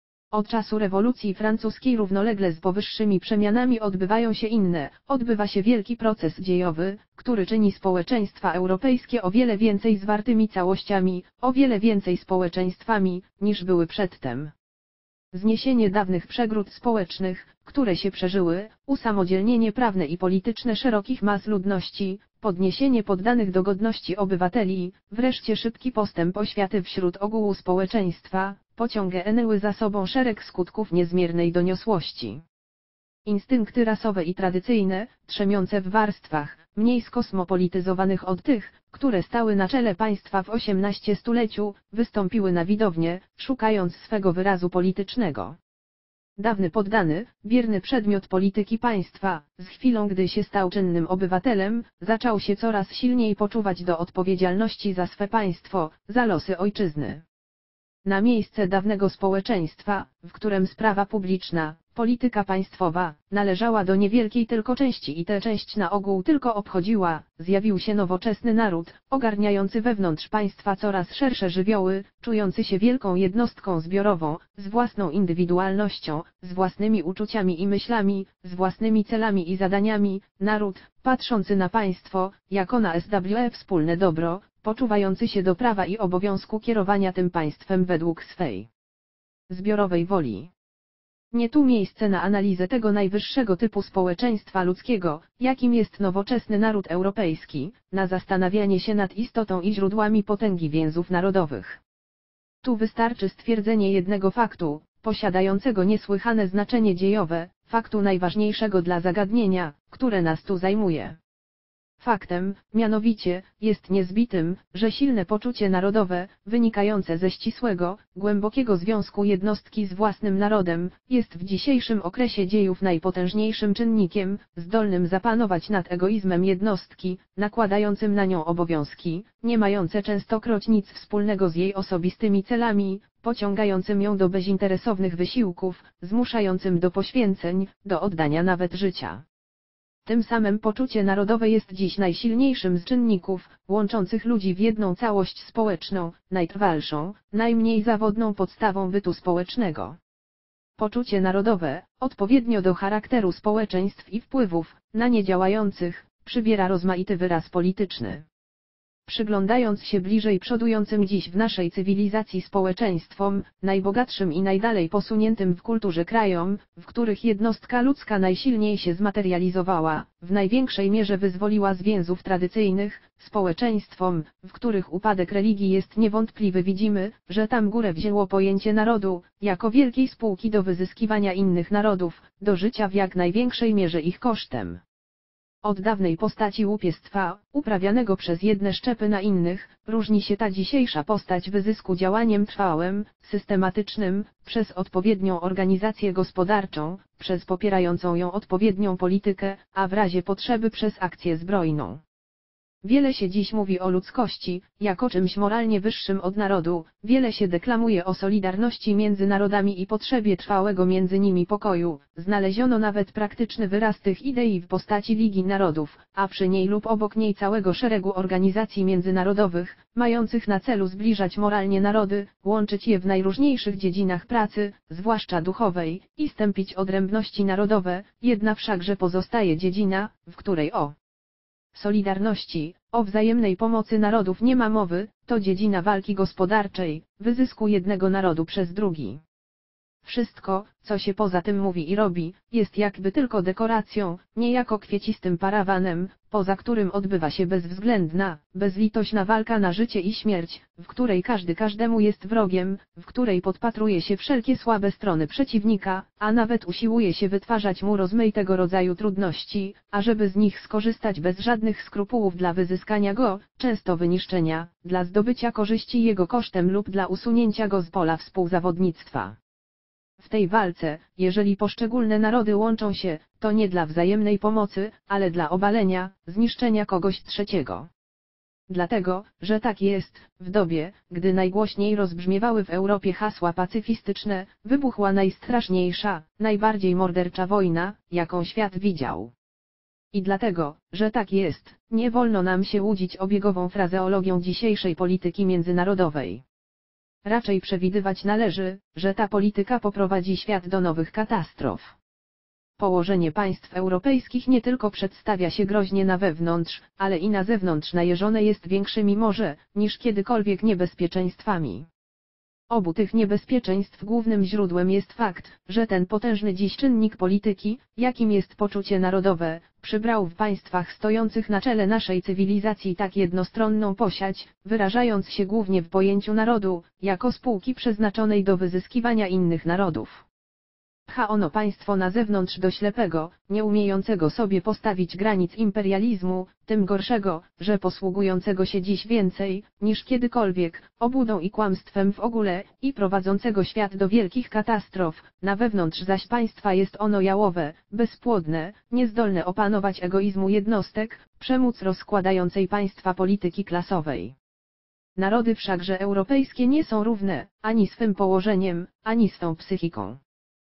[SPEAKER 1] Od czasu rewolucji francuskiej równolegle z powyższymi przemianami odbywają się inne, odbywa się wielki proces dziejowy, który czyni społeczeństwa europejskie o wiele więcej zwartymi całościami, o wiele więcej społeczeństwami, niż były przedtem. Zniesienie dawnych przegród społecznych, które się przeżyły, usamodzielnienie prawne i polityczne szerokich mas ludności, podniesienie poddanych do godności obywateli, wreszcie szybki postęp oświaty wśród ogółu społeczeństwa, pociągnęły za sobą szereg skutków niezmiernej doniosłości. Instynkty rasowe i tradycyjne, trzemiące w warstwach, mniej skosmopolityzowanych od tych, które stały na czele państwa w osiemnastym stuleciu, wystąpiły na widownię, szukając swego wyrazu politycznego. Dawny poddany, bierny przedmiot polityki państwa, z chwilą gdy się stał czynnym obywatelem, zaczął się coraz silniej poczuwać do odpowiedzialności za swe państwo, za losy ojczyzny. Na miejsce dawnego społeczeństwa, w którym sprawa publiczna, polityka państwowa, należała do niewielkiej tylko części i tę część na ogół tylko obchodziła, zjawił się nowoczesny naród, ogarniający wewnątrz państwa coraz szersze żywioły, czujący się wielką jednostką zbiorową, z własną indywidualnością, z własnymi uczuciami i myślami, z własnymi celami i zadaniami, naród, patrzący na państwo, jako na swoje wspólne dobro, poczuwający się do prawa i obowiązku kierowania tym państwem według swej zbiorowej woli. Nie tu miejsce na analizę tego najwyższego typu społeczeństwa ludzkiego, jakim jest nowoczesny naród europejski, na zastanawianie się nad istotą i źródłami potęgi więzów narodowych. Tu wystarczy stwierdzenie jednego faktu, posiadającego niesłychane znaczenie dziejowe, faktu najważniejszego dla zagadnienia, które nas tu zajmuje. Faktem, mianowicie, jest niezbitym, że silne poczucie narodowe, wynikające ze ścisłego, głębokiego związku jednostki z własnym narodem, jest w dzisiejszym okresie dziejów najpotężniejszym czynnikiem, zdolnym zapanować nad egoizmem jednostki, nakładającym na nią obowiązki, nie mające częstokroć nic wspólnego z jej osobistymi celami, pociągającym ją do bezinteresownych wysiłków, zmuszającym do poświęceń, do oddania nawet życia. Tym samym poczucie narodowe jest dziś najsilniejszym z czynników, łączących ludzi w jedną całość społeczną, najtrwalszą, najmniej zawodną podstawą bytu społecznego. Poczucie narodowe, odpowiednio do charakteru społeczeństw i wpływów, na nie działających, przybiera rozmaity wyraz polityczny. Przyglądając się bliżej przodującym dziś w naszej cywilizacji społeczeństwom, najbogatszym i najdalej posuniętym w kulturze krajom, w których jednostka ludzka najsilniej się zmaterializowała, w największej mierze wyzwoliła z więzów tradycyjnych, społeczeństwom, w których upadek religii jest niewątpliwy, widzimy, że tam górę wzięło pojęcie narodu, jako wielkiej spółki do wyzyskiwania innych narodów, do życia w jak największej mierze ich kosztem. Od dawnej postaci łupiestwa, uprawianego przez jedne szczepy na innych, różni się ta dzisiejsza postać wyzysku działaniem trwałym, systematycznym, przez odpowiednią organizację gospodarczą, przez popierającą ją odpowiednią politykę, a w razie potrzeby przez akcję zbrojną. Wiele się dziś mówi o ludzkości, jako czymś moralnie wyższym od narodu, wiele się deklamuje o solidarności między narodami i potrzebie trwałego między nimi pokoju, znaleziono nawet praktyczny wyraz tych idei w postaci Ligi Narodów, a przy niej lub obok niej całego szeregu organizacji międzynarodowych, mających na celu zbliżać moralnie narody, łączyć je w najróżniejszych dziedzinach pracy, zwłaszcza duchowej, i stępić odrębności narodowe, jedna wszakże pozostaje dziedzina, w której o solidarności, o wzajemnej pomocy narodów nie ma mowy, to dziedzina walki gospodarczej, wyzysku jednego narodu przez drugi. Wszystko, co się poza tym mówi i robi, jest jakby tylko dekoracją, niejako kwiecistym parawanem, poza którym odbywa się bezwzględna, bezlitośna walka na życie i śmierć, w której każdy każdemu jest wrogiem, w której podpatruje się wszelkie słabe strony przeciwnika, a nawet usiłuje się wytwarzać mu rozmaitego rodzaju trudności, ażeby z nich skorzystać bez żadnych skrupułów dla wyzyskania go, często wyniszczenia, dla zdobycia korzyści jego kosztem lub dla usunięcia go z pola współzawodnictwa. W tej walce, jeżeli poszczególne narody łączą się, to nie dla wzajemnej pomocy, ale dla obalenia, zniszczenia kogoś trzeciego. Dlatego, że tak jest, w dobie, gdy najgłośniej rozbrzmiewały w Europie hasła pacyfistyczne, wybuchła najstraszniejsza, najbardziej mordercza wojna, jaką świat widział. I dlatego, że tak jest, nie wolno nam się łudzić obiegową frazeologią dzisiejszej polityki międzynarodowej. Raczej przewidywać należy, że ta polityka poprowadzi świat do nowych katastrof. Położenie państw europejskich nie tylko przedstawia się groźnie na wewnątrz, ale i na zewnątrz najeżone jest większymi może, niż kiedykolwiek niebezpieczeństwami. Obu tych niebezpieczeństw głównym źródłem jest fakt, że ten potężny dziś czynnik polityki, jakim jest poczucie narodowe, przybrał w państwach stojących na czele naszej cywilizacji tak jednostronną posiadź, wyrażając się głównie w pojęciu narodu, jako spółki przeznaczonej do wyzyskiwania innych narodów. Pcha ono państwo na zewnątrz do ślepego, nie umiejącego sobie postawić granic imperializmu, tym gorszego, że posługującego się dziś więcej, niż kiedykolwiek, obłudą i kłamstwem w ogóle, i prowadzącego świat do wielkich katastrof, na wewnątrz zaś państwa jest ono jałowe, bezpłodne, niezdolne opanować egoizmu jednostek, przemóc rozkładającej państwa polityki klasowej. Narody wszakże europejskie nie są równe, ani swym położeniem, ani swą psychiką.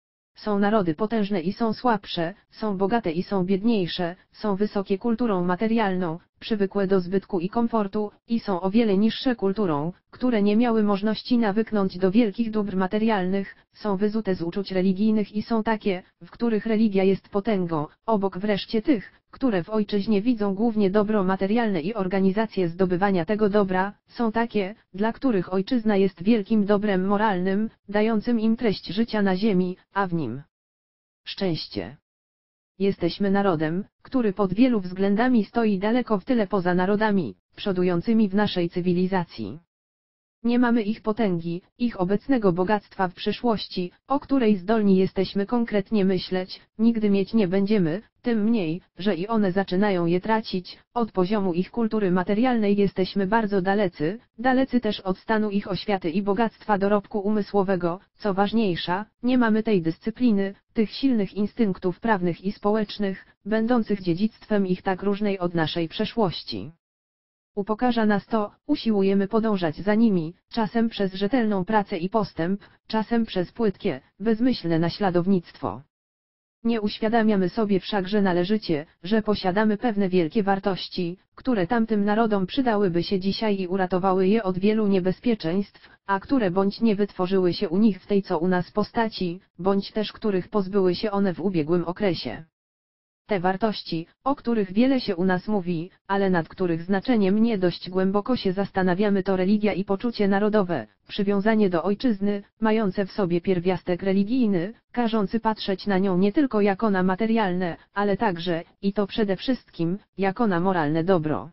[SPEAKER 1] Są narody potężne i są słabsze, są bogate i są biedniejsze, są wysokie kulturą materialną, przywykłe do zbytku i komfortu, i są o wiele niższe kulturą, które nie miały możliwości nawyknąć do wielkich dóbr materialnych, są wyzute z uczuć religijnych i są takie, w których religia jest potęgą, obok wreszcie tych, które w ojczyźnie widzą głównie dobro materialne i organizację zdobywania tego dobra, są takie, dla których ojczyzna jest wielkim dobrem moralnym, dającym im treść życia na ziemi, a w nim szczęście. Jesteśmy narodem, który pod wielu względami stoi daleko w tyle poza narodami, przodującymi w naszej cywilizacji. Nie mamy ich potęgi, ich obecnego bogactwa w przyszłości, o której zdolni jesteśmy konkretnie myśleć, nigdy mieć nie będziemy, tym mniej, że i one zaczynają je tracić, od poziomu ich kultury materialnej jesteśmy bardzo dalecy, dalecy też od stanu ich oświaty i bogactwa dorobku umysłowego, co ważniejsza, nie mamy tej dyscypliny, tych silnych instynktów prawnych i społecznych, będących dziedzictwem ich tak różnej od naszej przeszłości. Upokarza nas to, usiłujemy podążać za nimi, czasem przez rzetelną pracę i postęp, czasem przez płytkie, bezmyślne naśladownictwo. Nie uświadamiamy sobie wszakże należycie, że posiadamy pewne wielkie wartości, które tamtym narodom przydałyby się dzisiaj i uratowały je od wielu niebezpieczeństw, a które bądź nie wytworzyły się u nich w tej co u nas postaci, bądź też których pozbyły się one w ubiegłym okresie. Te wartości, o których wiele się u nas mówi, ale nad których znaczeniem nie dość głęboko się zastanawiamy, to religia i poczucie narodowe, przywiązanie do ojczyzny, mające w sobie pierwiastek religijny, każący patrzeć na nią nie tylko jako na materialne, ale także, i to przede wszystkim, jako na moralne dobro.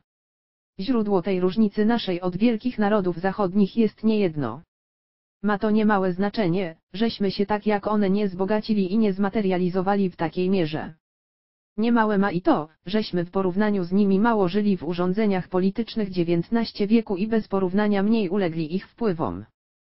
[SPEAKER 1] Źródło tej różnicy naszej od wielkich narodów zachodnich jest niejedno. Ma to niemałe znaczenie, żeśmy się tak jak one nie wzbogacili i nie zmaterializowali w takiej mierze. Niemałe ma i to, żeśmy w porównaniu z nimi mało żyli w urządzeniach politycznych dziewiętnastego wieku i bez porównania mniej ulegli ich wpływom.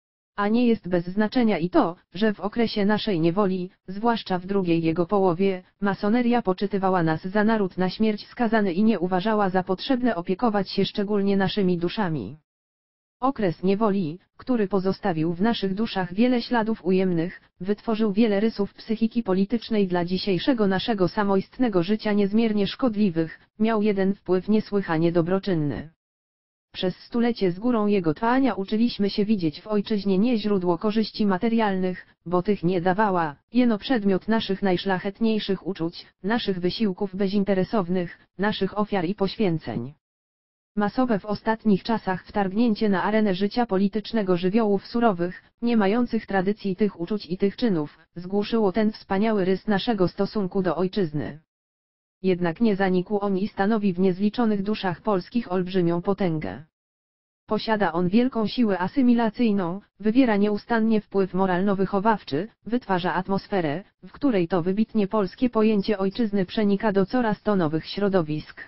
[SPEAKER 1] A nie jest bez znaczenia i to, że w okresie naszej niewoli, zwłaszcza w drugiej jego połowie, masoneria poczytywała nas za naród na śmierć skazany i nie uważała za potrzebne opiekować się szczególnie naszymi duszami. Okres niewoli, który pozostawił w naszych duszach wiele śladów ujemnych, wytworzył wiele rysów psychiki politycznej dla dzisiejszego naszego samoistnego życia niezmiernie szkodliwych, miał jeden wpływ niesłychanie dobroczynny. Przez stulecie z górą jego trwania uczyliśmy się widzieć w ojczyźnie nie źródło korzyści materialnych, bo tych nie dawała, jeno przedmiot naszych najszlachetniejszych uczuć, naszych wysiłków bezinteresownych, naszych ofiar i poświęceń. Masowe w ostatnich czasach wtargnięcie na arenę życia politycznego żywiołów surowych, nie mających tradycji tych uczuć i tych czynów, zgłuszyło ten wspaniały rys naszego stosunku do ojczyzny. Jednak nie zanikł on i stanowi w niezliczonych duszach polskich olbrzymią potęgę. Posiada on wielką siłę asymilacyjną, wywiera nieustannie wpływ moralno-wychowawczy, wytwarza atmosferę, w której to wybitnie polskie pojęcie ojczyzny przenika do coraz to nowych środowisk.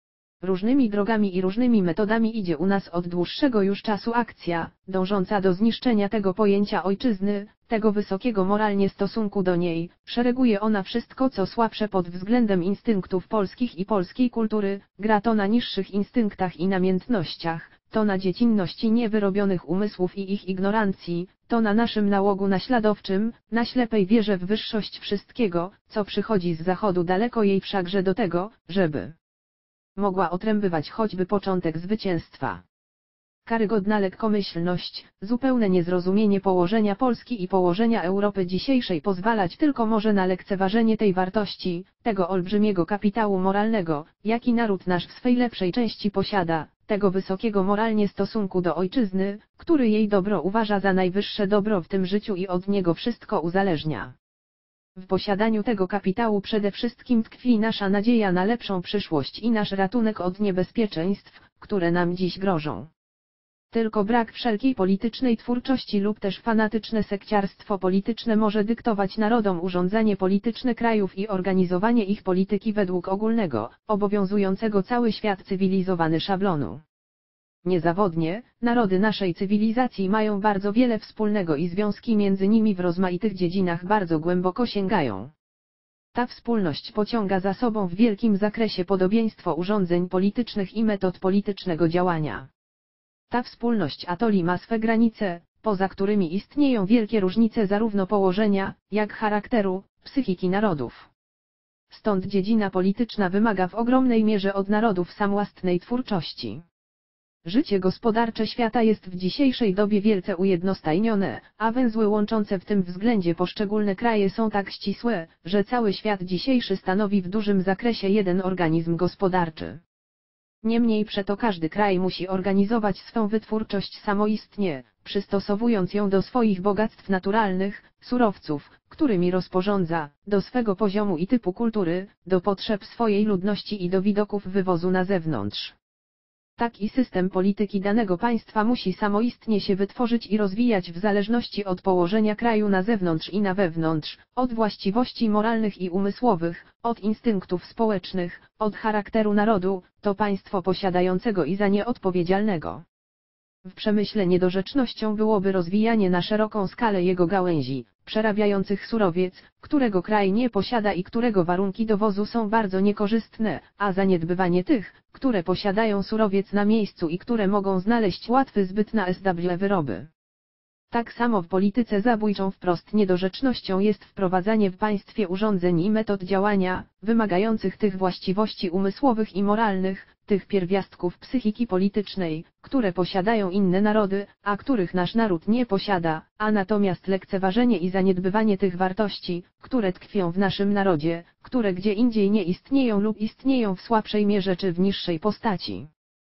[SPEAKER 1] Różnymi drogami i różnymi metodami idzie u nas od dłuższego już czasu akcja, dążąca do zniszczenia tego pojęcia ojczyzny, tego wysokiego moralnie stosunku do niej, szereguje ona wszystko co słabsze pod względem instynktów polskich i polskiej kultury, gra to na niższych instynktach i namiętnościach, to na dziecinności niewyrobionych umysłów i ich ignorancji, to na naszym nałogu naśladowczym, na ślepej wierze w wyższość wszystkiego, co przychodzi z zachodu, daleko jej wszakże do tego, żeby mogła otrębywać choćby początek zwycięstwa. Karygodna lekkomyślność, zupełne niezrozumienie położenia Polski i położenia Europy dzisiejszej pozwalać tylko może na lekceważenie tej wartości, tego olbrzymiego kapitału moralnego, jaki naród nasz w swej lepszej części posiada, tego wysokiego moralnie stosunku do ojczyzny, który jej dobro uważa za najwyższe dobro w tym życiu i od niego wszystko uzależnia. W posiadaniu tego kapitału przede wszystkim tkwi nasza nadzieja na lepszą przyszłość i nasz ratunek od niebezpieczeństw, które nam dziś grożą. Tylko brak wszelkiej politycznej twórczości lub też fanatyczne sekciarstwo polityczne może dyktować narodom urządzanie polityczne krajów i organizowanie ich polityki według ogólnego, obowiązującego cały świat cywilizowany szablonu. Niezawodnie, narody naszej cywilizacji mają bardzo wiele wspólnego i związki między nimi w rozmaitych dziedzinach bardzo głęboko sięgają. Ta wspólność pociąga za sobą w wielkim zakresie podobieństwo urządzeń politycznych i metod politycznego działania. Ta wspólność atoli ma swe granice, poza którymi istnieją wielkie różnice zarówno położenia, jak charakteru, psychiki narodów. Stąd dziedzina polityczna wymaga w ogromnej mierze od narodów samowłastnej twórczości. Życie gospodarcze świata jest w dzisiejszej dobie wielce ujednostajnione, a węzły łączące w tym względzie poszczególne kraje są tak ścisłe, że cały świat dzisiejszy stanowi w dużym zakresie jeden organizm gospodarczy. Niemniej przeto każdy kraj musi organizować swą wytwórczość samoistnie, przystosowując ją do swoich bogactw naturalnych, surowców, którymi rozporządza, do swego poziomu i typu kultury, do potrzeb swojej ludności i do widoków wywozu na zewnątrz. Taki system polityki danego państwa musi samoistnie się wytworzyć i rozwijać w zależności od położenia kraju na zewnątrz i na wewnątrz, od właściwości moralnych i umysłowych, od instynktów społecznych, od charakteru narodu, to państwo posiadającego i za nie odpowiedzialnego. W przemyśle niedorzecznością byłoby rozwijanie na szeroką skalę jego gałęzi, przerabiających surowiec, którego kraj nie posiada i którego warunki dowozu są bardzo niekorzystne, a zaniedbywanie tych, które posiadają surowiec na miejscu i które mogą znaleźć łatwy zbyt na S W wyroby. Tak samo w polityce zabójczą wprost niedorzecznością jest wprowadzanie w państwie urządzeń i metod działania, wymagających tych właściwości umysłowych i moralnych, tych pierwiastków psychiki politycznej, które posiadają inne narody, a których nasz naród nie posiada, a natomiast lekceważenie i zaniedbywanie tych wartości, które tkwią w naszym narodzie, które gdzie indziej nie istnieją lub istnieją w słabszej mierze czy w niższej postaci.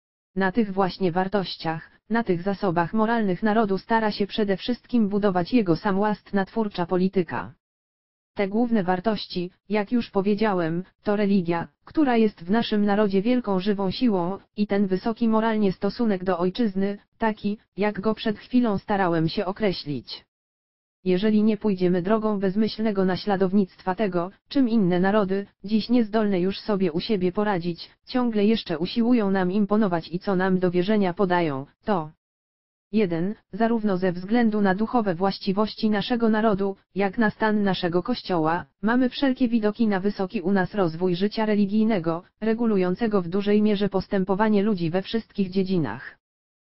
[SPEAKER 1] Na tych właśnie wartościach, na tych zasobach moralnych narodu stara się przede wszystkim budować jego samowłastna twórcza polityka. Te główne wartości, jak już powiedziałem, to religia, która jest w naszym narodzie wielką żywą siłą, i ten wysoki moralnie stosunek do ojczyzny, taki, jak go przed chwilą starałem się określić. Jeżeli nie pójdziemy drogą bezmyślnego naśladownictwa tego, czym inne narody, dziś niezdolne już sobie u siebie poradzić, ciągle jeszcze usiłują nam imponować i co nam do wierzenia podają, to jeden. Zarówno ze względu na duchowe właściwości naszego narodu, jak na stan naszego Kościoła, mamy wszelkie widoki na wysoki u nas rozwój życia religijnego, regulującego w dużej mierze postępowanie ludzi we wszystkich dziedzinach.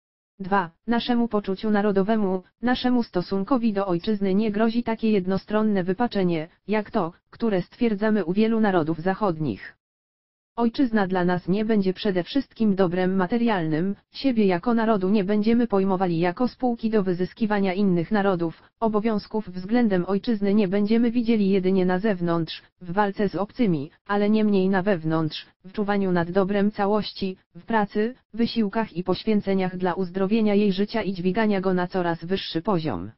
[SPEAKER 1] dwa. Naszemu poczuciu narodowemu, naszemu stosunkowi do ojczyzny nie grozi takie jednostronne wypaczenie, jak to, które stwierdzamy u wielu narodów zachodnich. Ojczyzna dla nas nie będzie przede wszystkim dobrem materialnym, siebie jako narodu nie będziemy pojmowali jako spółki do wyzyskiwania innych narodów, obowiązków względem ojczyzny nie będziemy widzieli jedynie na zewnątrz, w walce z obcymi, ale nie mniej na wewnątrz, w czuwaniu nad dobrem całości, w pracy, wysiłkach i poświęceniach dla uzdrowienia jej życia i dźwigania go na coraz wyższy poziom.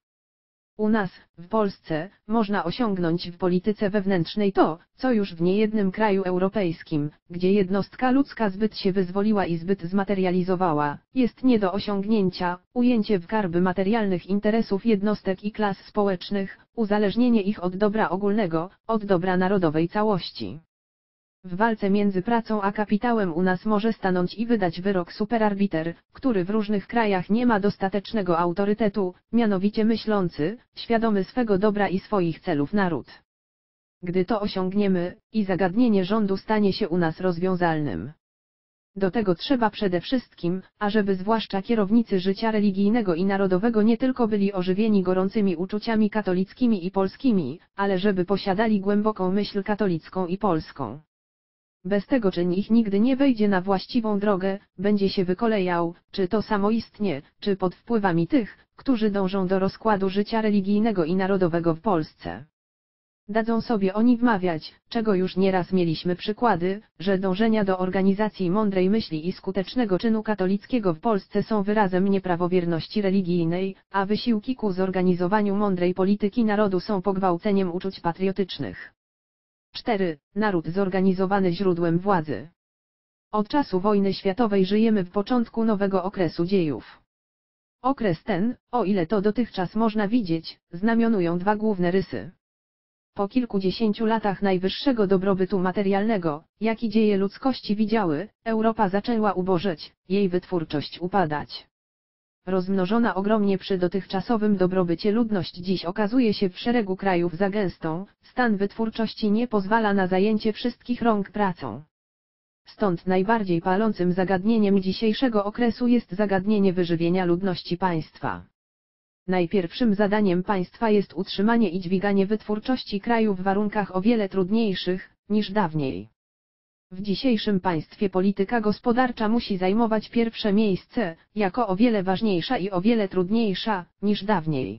[SPEAKER 1] U nas, w Polsce, można osiągnąć w polityce wewnętrznej to, co już w niejednym kraju europejskim, gdzie jednostka ludzka zbyt się wyzwoliła i zbyt zmaterializowała, jest nie do osiągnięcia, ujęcie w karby materialnych interesów jednostek i klas społecznych, uzależnienie ich od dobra ogólnego, od dobra narodowej całości. W walce między pracą a kapitałem u nas może stanąć i wydać wyrok superarbiter, który w różnych krajach nie ma dostatecznego autorytetu, mianowicie myślący, świadomy swego dobra i swoich celów naród. Gdy to osiągniemy, i zagadnienie rządu stanie się u nas rozwiązalnym. Do tego trzeba przede wszystkim, ażeby zwłaszcza kierownicy życia religijnego i narodowego nie tylko byli ożywieni gorącymi uczuciami katolickimi i polskimi, ale żeby posiadali głęboką myśl katolicką i polską. Bez tego czyn ich nigdy nie wejdzie na właściwą drogę, będzie się wykolejał, czy to samoistnie, czy pod wpływami tych, którzy dążą do rozkładu życia religijnego i narodowego w Polsce. Dadzą sobie oni wmawiać, czego już nieraz mieliśmy przykłady, że dążenia do organizacji mądrej myśli i skutecznego czynu katolickiego w Polsce są wyrazem nieprawowierności religijnej, a wysiłki ku zorganizowaniu mądrej polityki narodu są pogwałceniem uczuć patriotycznych. cztery. Naród zorganizowany źródłem władzy. Od czasu wojny światowej żyjemy w początku nowego okresu dziejów. Okres ten, o ile to dotychczas można widzieć, znamionują dwa główne rysy. Po kilkudziesięciu latach najwyższego dobrobytu materialnego, jaki dzieje ludzkości widziały, Europa zaczęła ubożeć, jej wytwórczość upadać. Rozmnożona ogromnie przy dotychczasowym dobrobycie ludność dziś okazuje się w szeregu krajów za gęstą, stan wytwórczości nie pozwala na zajęcie wszystkich rąk pracą. Stąd najbardziej palącym zagadnieniem dzisiejszego okresu jest zagadnienie wyżywienia ludności państwa. Najpierwszym zadaniem państwa jest utrzymanie i dźwiganie wytwórczości kraju w warunkach o wiele trudniejszych, niż dawniej. W dzisiejszym państwie polityka gospodarcza musi zajmować pierwsze miejsce, jako o wiele ważniejsza i o wiele trudniejsza, niż dawniej.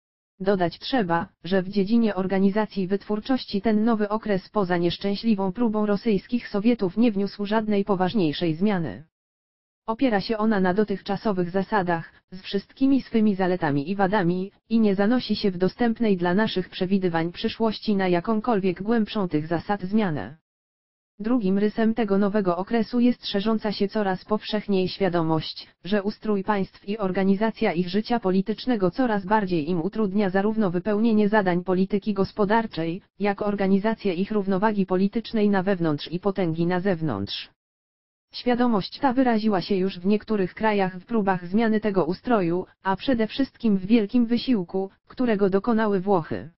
[SPEAKER 1] Dodać trzeba, że w dziedzinie organizacji wytwórczości ten nowy okres poza nieszczęśliwą próbą rosyjskich Sowietów nie wniósł żadnej poważniejszej zmiany. Opiera się ona na dotychczasowych zasadach, z wszystkimi swymi zaletami i wadami, i nie zanosi się w dostępnej dla naszych przewidywań przyszłości na jakąkolwiek głębszą tych zasad zmianę. Drugim rysem tego nowego okresu jest szerząca się coraz powszechniej świadomość, że ustrój państw i organizacja ich życia politycznego coraz bardziej im utrudnia zarówno wypełnienie zadań polityki gospodarczej, jak organizację ich równowagi politycznej na wewnątrz i potęgi na zewnątrz. Świadomość ta wyraziła się już w niektórych krajach w próbach zmiany tego ustroju, a przede wszystkim w wielkim wysiłku, którego dokonały Włochy.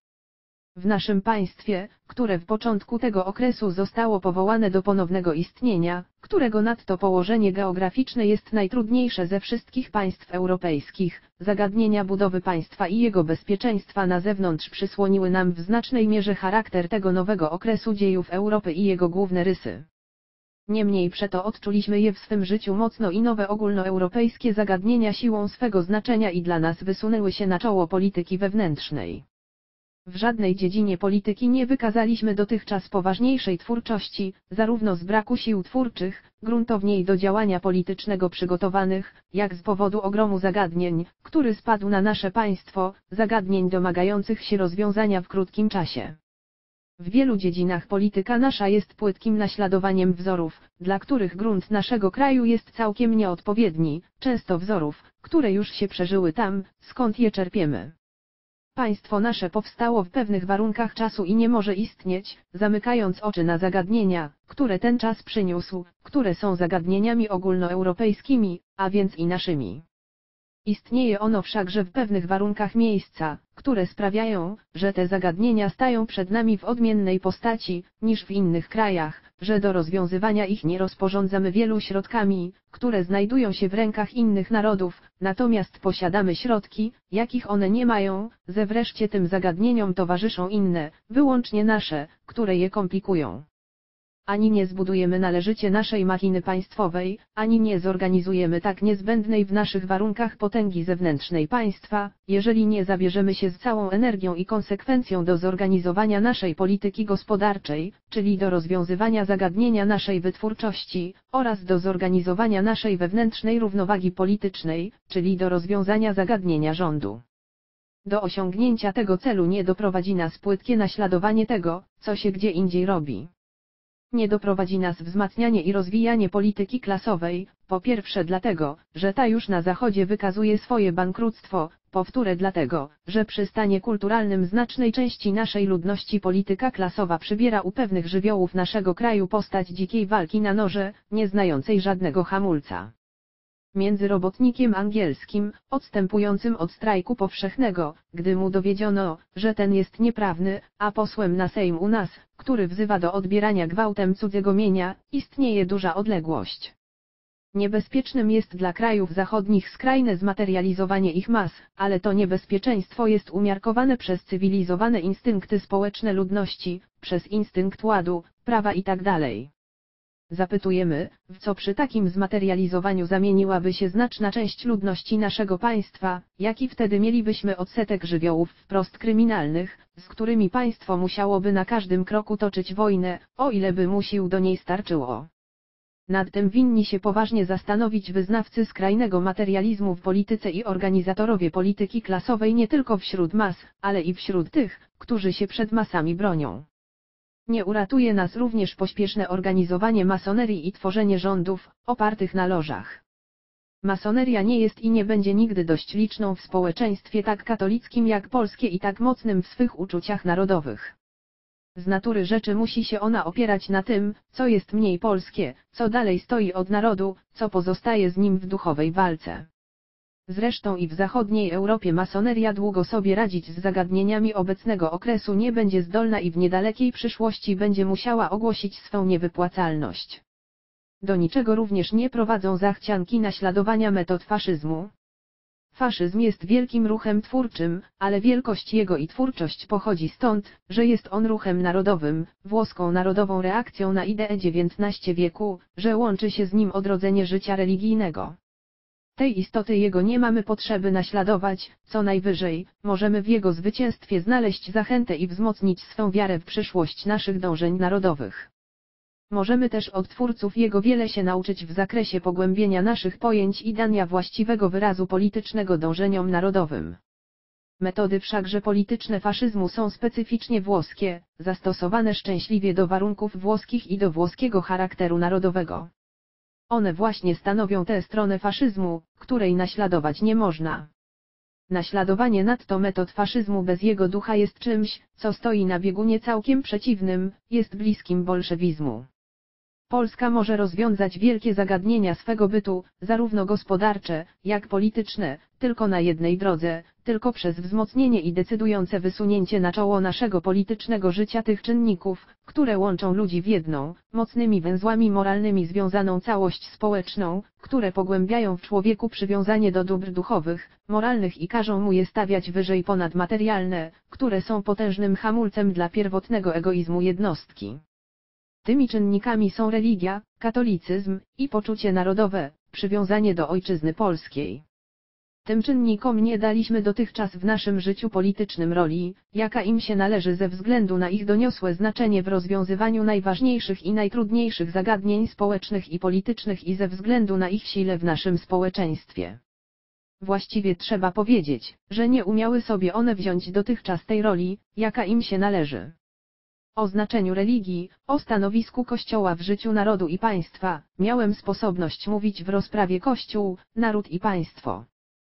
[SPEAKER 1] W naszym państwie, które w początku tego okresu zostało powołane do ponownego istnienia, którego nadto położenie geograficzne jest najtrudniejsze ze wszystkich państw europejskich, zagadnienia budowy państwa i jego bezpieczeństwa na zewnątrz przysłoniły nam w znacznej mierze charakter tego nowego okresu dziejów Europy i jego główne rysy. Niemniej przeto odczuliśmy je w swym życiu mocno i nowe ogólnoeuropejskie zagadnienia siłą swego znaczenia i dla nas wysunęły się na czoło polityki wewnętrznej. W żadnej dziedzinie polityki nie wykazaliśmy dotychczas poważniejszej twórczości, zarówno z braku sił twórczych, gruntowniej do działania politycznego przygotowanych, jak z powodu ogromu zagadnień, który spadł na nasze państwo, zagadnień domagających się rozwiązania w krótkim czasie. W wielu dziedzinach polityka nasza jest płytkim naśladowaniem wzorów, dla których grunt naszego kraju jest całkiem nieodpowiedni, często wzorów, które już się przeżyły tam, skąd je czerpiemy. Państwo nasze powstało w pewnych warunkach czasu i nie może istnieć, zamykając oczy na zagadnienia, które ten czas przyniósł, które są zagadnieniami ogólnoeuropejskimi, a więc i naszymi. Istnieje ono wszakże w pewnych warunkach miejsca, które sprawiają, że te zagadnienia stają przed nami w odmiennej postaci, niż w innych krajach, że do rozwiązywania ich nie rozporządzamy wielu środkami, które znajdują się w rękach innych narodów, natomiast posiadamy środki, jakich one nie mają, ze wreszcie tym zagadnieniom towarzyszą inne, wyłącznie nasze, które je komplikują. Ani nie zbudujemy należycie naszej machiny państwowej, ani nie zorganizujemy tak niezbędnej w naszych warunkach potęgi zewnętrznej państwa, jeżeli nie zabierzemy się z całą energią i konsekwencją do zorganizowania naszej polityki gospodarczej, czyli do rozwiązywania zagadnienia naszej wytwórczości, oraz do zorganizowania naszej wewnętrznej równowagi politycznej, czyli do rozwiązania zagadnienia rządu. Do osiągnięcia tego celu nie doprowadzi nas płytkie naśladowanie tego, co się gdzie indziej robi. Nie doprowadzi nas wzmacnianie i rozwijanie polityki klasowej, po pierwsze dlatego, że ta już na Zachodzie wykazuje swoje bankructwo, po wtóre dlatego, że przy stanie kulturalnym znacznej części naszej ludności polityka klasowa przybiera u pewnych żywiołów naszego kraju postać dzikiej walki na noże, nie znającej żadnego hamulca. Między robotnikiem angielskim, odstępującym od strajku powszechnego, gdy mu dowiedziono, że ten jest nieprawny, a posłem na Sejm u nas, który wzywa do odbierania gwałtem cudzego mienia, istnieje duża odległość. Niebezpiecznym jest dla krajów zachodnich skrajne zmaterializowanie ich mas, ale to niebezpieczeństwo jest umiarkowane przez cywilizowane instynkty społeczne ludności, przez instynkt ładu, prawa itd. Zapytujemy, w co przy takim zmaterializowaniu zamieniłaby się znaczna część ludności naszego państwa, jaki wtedy mielibyśmy odsetek żywiołów wprost kryminalnych, z którymi państwo musiałoby na każdym kroku toczyć wojnę, o ile by mu sił do niej starczyło. Nad tym winni się poważnie zastanowić wyznawcy skrajnego materializmu w polityce i organizatorowie polityki klasowej nie tylko wśród mas, ale i wśród tych, którzy się przed masami bronią. Nie uratuje nas również pośpieszne organizowanie masonerii i tworzenie rządów, opartych na lożach. Masoneria nie jest i nie będzie nigdy dość liczną w społeczeństwie tak katolickim jak polskie i tak mocnym w swych uczuciach narodowych. Z natury rzeczy musi się ona opierać na tym, co jest mniej polskie, co dalej stoi od narodu, co pozostaje z nim w duchowej walce. Zresztą i w zachodniej Europie masoneria długo sobie radzić z zagadnieniami obecnego okresu nie będzie zdolna i w niedalekiej przyszłości będzie musiała ogłosić swą niewypłacalność. Do niczego również nie prowadzą zachcianki naśladowania metod faszyzmu. Faszyzm jest wielkim ruchem twórczym, ale wielkość jego i twórczość pochodzi stąd, że jest on ruchem narodowym, włoską narodową reakcją na ideę dziewiętnastego wieku, że łączy się z nim odrodzenie życia religijnego. Tej istoty jego nie mamy potrzeby naśladować, co najwyżej, możemy w jego zwycięstwie znaleźć zachętę i wzmocnić swą wiarę w przyszłość naszych dążeń narodowych. Możemy też od twórców jego wiele się nauczyć w zakresie pogłębienia naszych pojęć i dania właściwego wyrazu politycznego dążeniom narodowym. Metody wszakże polityczne faszyzmu są specyficznie włoskie, zastosowane szczęśliwie do warunków włoskich i do włoskiego charakteru narodowego. One właśnie stanowią tę stronę faszyzmu, której naśladować nie można. Naśladowanie nadto metod faszyzmu bez jego ducha jest czymś, co stoi na biegunie całkiem przeciwnym, jest bliskim bolszewizmu. Polska może rozwiązać wielkie zagadnienia swego bytu, zarówno gospodarcze, jak polityczne, tylko na jednej drodze, tylko przez wzmocnienie i decydujące wysunięcie na czoło naszego politycznego życia tych czynników, które łączą ludzi w jedną, mocnymi węzłami moralnymi związaną całość społeczną, które pogłębiają w człowieku przywiązanie do dóbr duchowych, moralnych i każą mu je stawiać wyżej ponad materialne, które są potężnym hamulcem dla pierwotnego egoizmu jednostki. Tymi czynnikami są religia, katolicyzm i poczucie narodowe, przywiązanie do ojczyzny polskiej. Tym czynnikom nie daliśmy dotychczas w naszym życiu politycznym roli, jaka im się należy ze względu na ich doniosłe znaczenie w rozwiązywaniu najważniejszych i najtrudniejszych zagadnień społecznych i politycznych i ze względu na ich silę w naszym społeczeństwie. Właściwie trzeba powiedzieć, że nie umiały sobie one wziąć dotychczas tej roli, jaka im się należy. O znaczeniu religii, o stanowisku Kościoła w życiu narodu i państwa, miałem sposobność mówić w rozprawie Kościół, naród i państwo.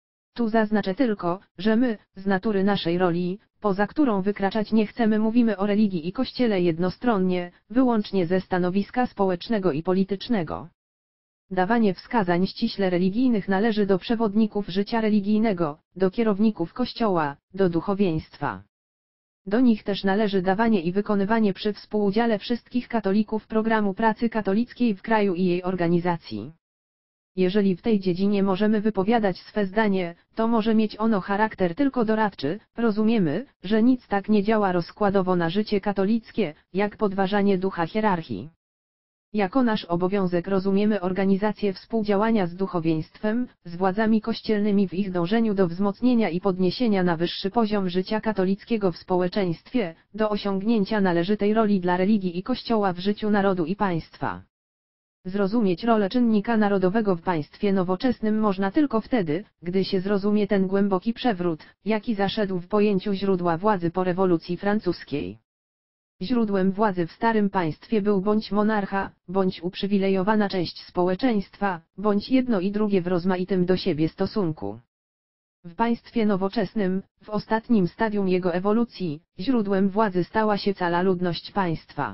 [SPEAKER 1] Tu zaznaczę tylko, że my, z natury naszej roli, poza którą wykraczać nie chcemy, mówimy o religii i Kościele jednostronnie, wyłącznie ze stanowiska społecznego i politycznego. Dawanie wskazań ściśle religijnych należy do przewodników życia religijnego, do kierowników Kościoła, do duchowieństwa. Do nich też należy dawanie i wykonywanie przy współudziale wszystkich katolików programu pracy katolickiej w kraju i jej organizacji. Jeżeli w tej dziedzinie możemy wypowiadać swe zdanie, to może mieć ono charakter tylko doradczy. Rozumiemy, że nic tak nie działa rozkładowo na życie katolickie, jak podważanie ducha hierarchii. Jako nasz obowiązek rozumiemy organizację współdziałania z duchowieństwem, z władzami kościelnymi w ich dążeniu do wzmocnienia i podniesienia na wyższy poziom życia katolickiego w społeczeństwie, do osiągnięcia należytej roli dla religii i Kościoła w życiu narodu i państwa. Zrozumieć rolę czynnika narodowego w państwie nowoczesnym można tylko wtedy, gdy się zrozumie ten głęboki przewrót, jaki zaszedł w pojęciu źródła władzy po rewolucji francuskiej. Źródłem władzy w starym państwie był bądź monarcha, bądź uprzywilejowana część społeczeństwa, bądź jedno i drugie w rozmaitym do siebie stosunku. W państwie nowoczesnym, w ostatnim stadium jego ewolucji, źródłem władzy stała się cała ludność państwa.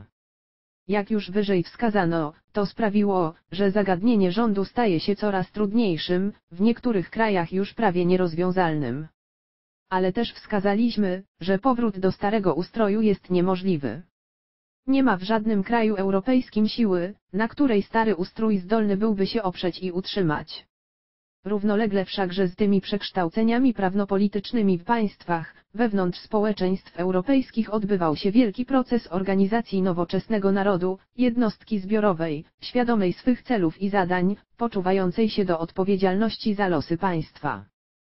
[SPEAKER 1] Jak już wyżej wskazano, to sprawiło, że zagadnienie rządu staje się coraz trudniejszym, w niektórych krajach już prawie nierozwiązalnym. Ale też wskazaliśmy, że powrót do starego ustroju jest niemożliwy. Nie ma w żadnym kraju europejskim siły, na której stary ustrój zdolny byłby się oprzeć i utrzymać. Równolegle wszakże z tymi przekształceniami prawnopolitycznymi w państwach, wewnątrz społeczeństw europejskich odbywał się wielki proces organizacji nowoczesnego narodu, jednostki zbiorowej, świadomej swych celów i zadań, poczuwającej się do odpowiedzialności za losy państwa.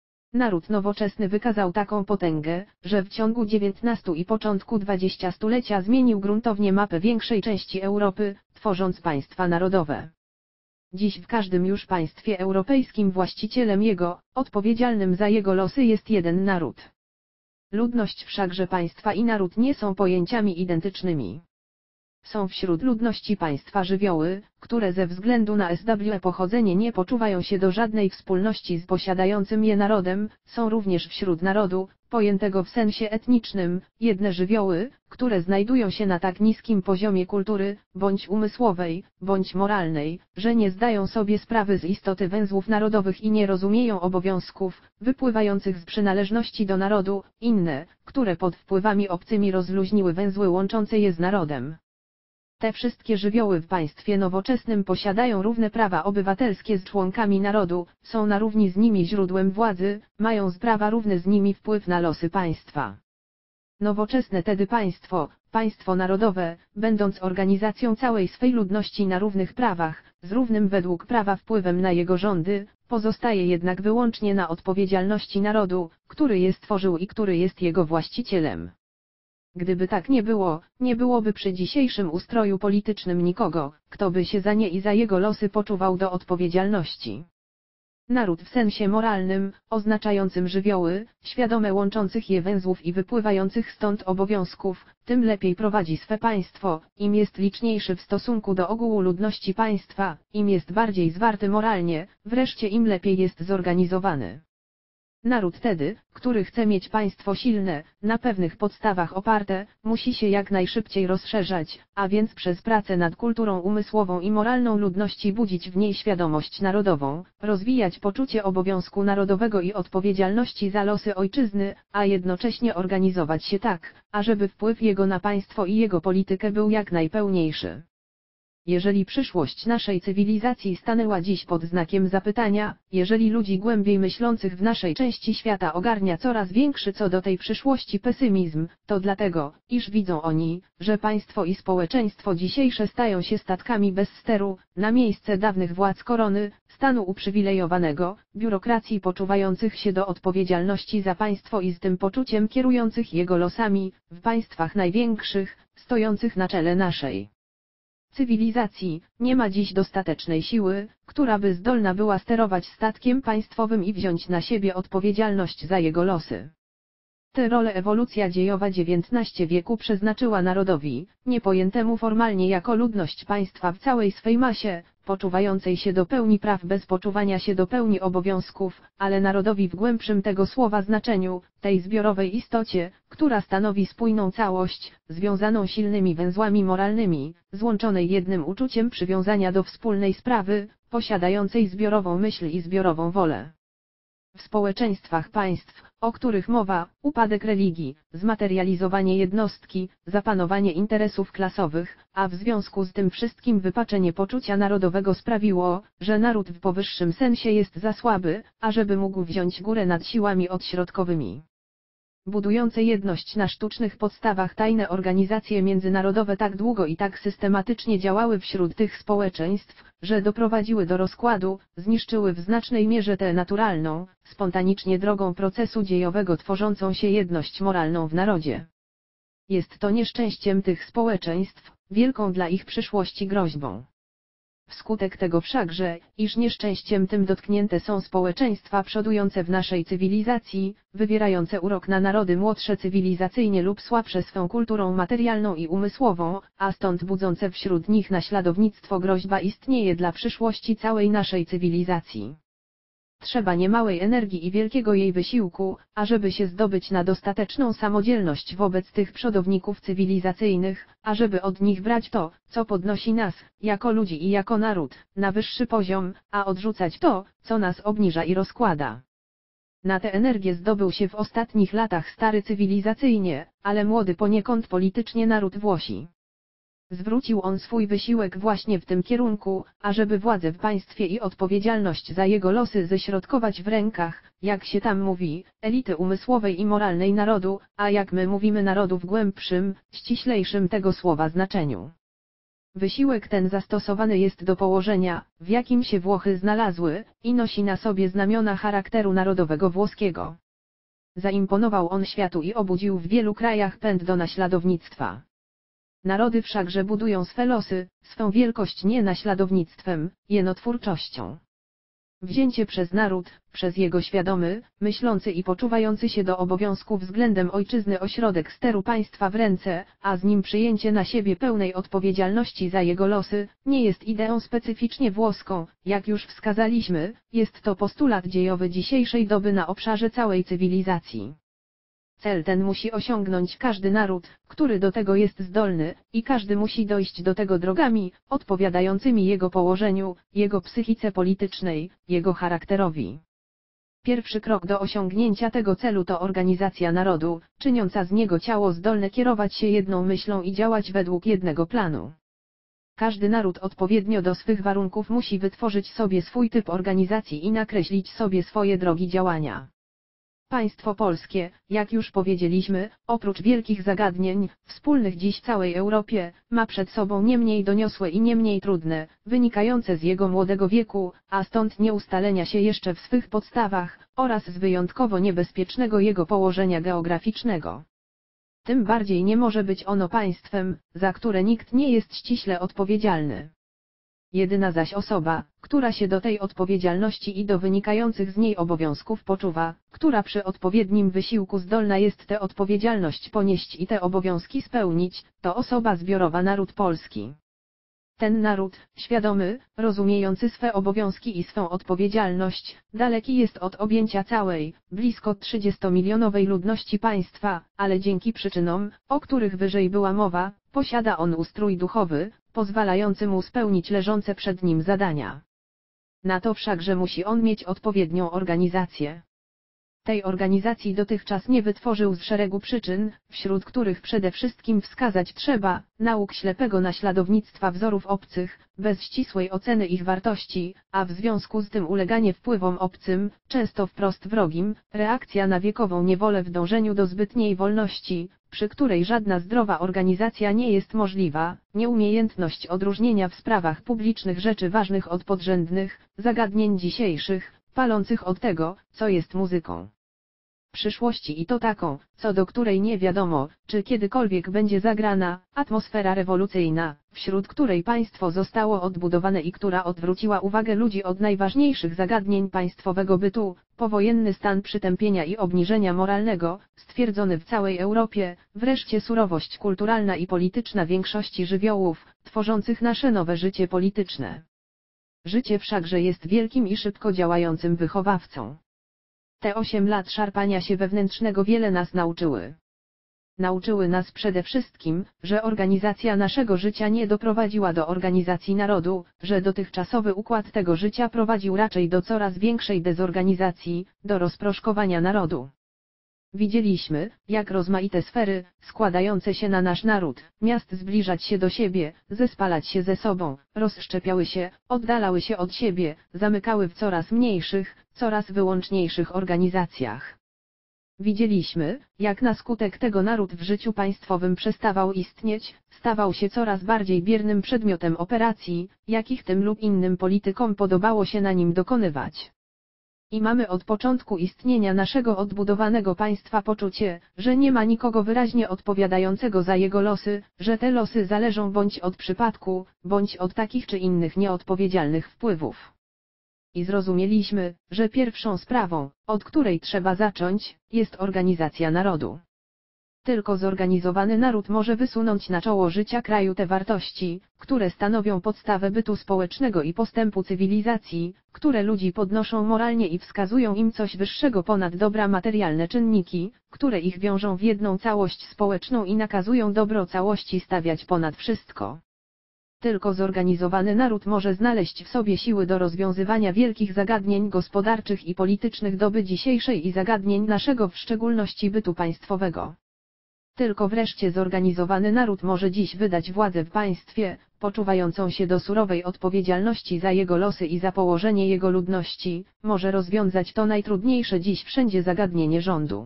[SPEAKER 1] Naród nowoczesny wykazał taką potęgę, że w ciągu dziewiętnastu i początku dwudziestego stulecia zmienił gruntownie mapę większej części Europy, tworząc państwa narodowe. Dziś w każdym już państwie europejskim właścicielem jego, odpowiedzialnym za jego losy jest jeden naród. Ludność wszakże państwa i naród nie są pojęciami identycznymi. Są wśród ludności państwa żywioły, które ze względu na swoje pochodzenie nie poczuwają się do żadnej wspólności z posiadającym je narodem, są również wśród narodu, pojętego w sensie etnicznym, jedne żywioły, które znajdują się na tak niskim poziomie kultury, bądź umysłowej, bądź moralnej, że nie zdają sobie sprawy z istoty węzłów narodowych i nie rozumieją obowiązków, wypływających z przynależności do narodu, inne, które pod wpływami obcymi rozluźniły węzły łączące je z narodem. Te wszystkie żywioły w państwie nowoczesnym posiadają równe prawa obywatelskie z członkami narodu, są na równi z nimi źródłem władzy, mają z prawa równy z nimi wpływ na losy państwa. Nowoczesne tedy państwo, państwo narodowe, będąc organizacją całej swej ludności na równych prawach, z równym według prawa wpływem na jego rządy, pozostaje jednak wyłącznie na odpowiedzialności narodu, który je stworzył i który jest jego właścicielem. Gdyby tak nie było, nie byłoby przy dzisiejszym ustroju politycznym nikogo, kto by się za nie i za jego losy poczuwał do odpowiedzialności. Naród w sensie moralnym, oznaczającym żywioły, świadome łączących je węzłów i wypływających stąd obowiązków, tym lepiej prowadzi swe państwo, im jest liczniejszy w stosunku do ogółu ludności państwa, im jest bardziej zwarty moralnie, wreszcie im lepiej jest zorganizowany. Naród tedy, który chce mieć państwo silne, na pewnych podstawach oparte, musi się jak najszybciej rozszerzać, a więc przez pracę nad kulturą umysłową i moralną ludności budzić w niej świadomość narodową, rozwijać poczucie obowiązku narodowego i odpowiedzialności za losy ojczyzny, a jednocześnie organizować się tak, ażeby wpływ jego na państwo i jego politykę był jak najpełniejszy. jeżeli przyszłość naszej cywilizacji stanęła dziś pod znakiem zapytania, jeżeli ludzi głębiej myślących w naszej części świata ogarnia coraz większy co do tej przyszłości pesymizm, to dlatego, iż widzą oni, że państwo i społeczeństwo dzisiejsze stają się statkami bez steru, na miejsce dawnych władz korony, stanu uprzywilejowanego, biurokracji poczuwających się do odpowiedzialności za państwo i z tym poczuciem kierujących jego losami, w państwach największych, stojących na czele naszej cywilizacji, nie ma dziś dostatecznej siły, która by zdolna była sterować statkiem państwowym i wziąć na siebie odpowiedzialność za jego losy. Tę rolę ewolucja dziejowa dziewiętnastego wieku przeznaczyła narodowi, niepojętemu formalnie jako ludność państwa w całej swej masie, poczuwającej się do pełni praw bez poczuwania się do pełni obowiązków, ale narodowi w głębszym tego słowa znaczeniu, tej zbiorowej istocie, która stanowi spójną całość, związaną silnymi węzłami moralnymi, złączonej jednym uczuciem przywiązania do wspólnej sprawy, posiadającej zbiorową myśl i zbiorową wolę. W społeczeństwach państw, o których mowa, upadek religii, zmaterializowanie jednostki, zapanowanie interesów klasowych, a w związku z tym wszystkim wypaczenie poczucia narodowego sprawiło, że naród w powyższym sensie jest za słaby, ażeby mógł wziąć górę nad siłami odśrodkowymi. Budujące jedność na sztucznych podstawach tajne organizacje międzynarodowe tak długo i tak systematycznie działały wśród tych społeczeństw, że doprowadziły do rozkładu, zniszczyły w znacznej mierze tę naturalną, spontanicznie drogą procesu dziejowego tworzącą się jedność moralną w narodzie. Jest to nieszczęściem tych społeczeństw, wielką dla ich przyszłości groźbą. Wskutek tego wszakże, iż nieszczęściem tym dotknięte są społeczeństwa przodujące w naszej cywilizacji, wywierające urok na narody młodsze cywilizacyjnie lub słabsze swą kulturą materialną i umysłową, a stąd budzące wśród nich naśladownictwo groźba istnieje dla przyszłości całej naszej cywilizacji. Trzeba niemałej energii i wielkiego jej wysiłku, ażeby się zdobyć na dostateczną samodzielność wobec tych przodowników cywilizacyjnych, ażeby od nich brać to, co podnosi nas, jako ludzi i jako naród, na wyższy poziom, a odrzucać to, co nas obniża i rozkłada. Na tę energię zdobył się w ostatnich latach stary cywilizacyjnie, ale młody poniekąd politycznie naród Włosi. Zwrócił on swój wysiłek właśnie w tym kierunku, ażeby władzę w państwie i odpowiedzialność za jego losy ześrodkować w rękach, jak się tam mówi, elity umysłowej i moralnej narodu, a jak my mówimy narodu w głębszym, ściślejszym tego słowa znaczeniu. Wysiłek ten zastosowany jest do położenia, w jakim się Włochy znalazły, i nosi na sobie znamiona charakteru narodowego włoskiego. Zaimponował on światu i obudził w wielu krajach pęd do naśladownictwa. Narody wszakże budują swe losy, swą wielkość nie naśladownictwem, jeno twórczością. Wzięcie przez naród, przez jego świadomy, myślący i poczuwający się do obowiązku względem ojczyzny ośrodek steru państwa w ręce, a z nim przyjęcie na siebie pełnej odpowiedzialności za jego losy, nie jest ideą specyficznie włoską, jak już wskazaliśmy, jest to postulat dziejowy dzisiejszej doby na obszarze całej cywilizacji. Cel ten musi osiągnąć każdy naród, który do tego jest zdolny, i każdy musi dojść do tego drogami, odpowiadającymi jego położeniu, jego psychice politycznej, jego charakterowi. Pierwszy krok do osiągnięcia tego celu to organizacja narodu, czyniąca z niego ciało zdolne kierować się jedną myślą i działać według jednego planu. Każdy naród odpowiednio do swych warunków musi wytworzyć sobie swój typ organizacji i nakreślić sobie swoje drogi działania. Państwo polskie, jak już powiedzieliśmy, oprócz wielkich zagadnień, wspólnych dziś całej Europie, ma przed sobą nie mniej doniosłe i nie mniej trudne, wynikające z jego młodego wieku, a stąd nieustalenia się jeszcze w swych podstawach, oraz z wyjątkowo niebezpiecznego jego położenia geograficznego. Tym bardziej nie może być ono państwem, za które nikt nie jest ściśle odpowiedzialny. Jedyna zaś osoba, która się do tej odpowiedzialności i do wynikających z niej obowiązków poczuwa, która przy odpowiednim wysiłku zdolna jest tę odpowiedzialność ponieść i te obowiązki spełnić, to osoba zbiorowa naród polski. Ten naród, świadomy, rozumiejący swe obowiązki i swą odpowiedzialność, daleki jest od objęcia całej, blisko trzydziestomilionowej ludności państwa, ale dzięki przyczynom, o których wyżej była mowa, posiada on ustrój duchowy, pozwalający mu spełnić leżące przed nim zadania. Na to wszakże musi on mieć odpowiednią organizację. tej organizacji dotychczas nie wytworzył z szeregu przyczyn, wśród których przede wszystkim wskazać trzeba nauk ślepego naśladownictwa wzorów obcych, bez ścisłej oceny ich wartości, a w związku z tym uleganie wpływom obcym, często wprost wrogim, reakcja na wiekową niewolę w dążeniu do zbytniej wolności, przy której żadna zdrowa organizacja nie jest możliwa, nieumiejętność odróżnienia w sprawach publicznych rzeczy ważnych od podrzędnych, zagadnień dzisiejszych, palących od tego, co jest muzyką przyszłości i to taką, co do której nie wiadomo, czy kiedykolwiek będzie zagrana, atmosfera rewolucyjna, wśród której państwo zostało odbudowane i która odwróciła uwagę ludzi od najważniejszych zagadnień państwowego bytu, powojenny stan przytępienia i obniżenia moralnego, stwierdzony w całej Europie, wreszcie surowość kulturalna i polityczna większości żywiołów, tworzących nasze nowe życie polityczne. Życie wszakże jest wielkim i szybko działającym wychowawcą. Te osiem lat szarpania się wewnętrznego wiele nas nauczyły. Nauczyły nas przede wszystkim, że organizacja naszego życia nie doprowadziła do organizacji narodu, że dotychczasowy układ tego życia prowadził raczej do coraz większej dezorganizacji, do rozproszkowania narodu. Widzieliśmy, jak rozmaite sfery, składające się na nasz naród, miast zbliżać się do siebie, zespalać się ze sobą, rozszczepiały się, oddalały się od siebie, zamykały w coraz mniejszych, coraz wyłączniejszych organizacjach. Widzieliśmy, jak na skutek tego naród w życiu państwowym przestawał istnieć, stawał się coraz bardziej biernym przedmiotem operacji, jakich tym lub innym politykom podobało się na nim dokonywać. I mamy od początku istnienia naszego odbudowanego państwa poczucie, że nie ma nikogo wyraźnie odpowiadającego za jego losy, że te losy zależą bądź od przypadku, bądź od takich czy innych nieodpowiedzialnych wpływów. I zrozumieliśmy, że pierwszą sprawą, od której trzeba zacząć, jest organizacja narodu. Tylko zorganizowany naród może wysunąć na czoło życia kraju te wartości, które stanowią podstawę bytu społecznego i postępu cywilizacji, które ludzi podnoszą moralnie i wskazują im coś wyższego ponad dobra materialne czynniki, które ich wiążą w jedną całość społeczną i nakazują dobro całości stawiać ponad wszystko. Tylko zorganizowany naród może znaleźć w sobie siły do rozwiązywania wielkich zagadnień gospodarczych i politycznych doby dzisiejszej i zagadnień naszego w szczególności bytu państwowego. Tylko wreszcie zorganizowany naród może dziś wydać władzę w państwie, poczuwającą się do surowej odpowiedzialności za jego losy i za położenie jego ludności, może rozwiązać to najtrudniejsze dziś wszędzie zagadnienie rządu.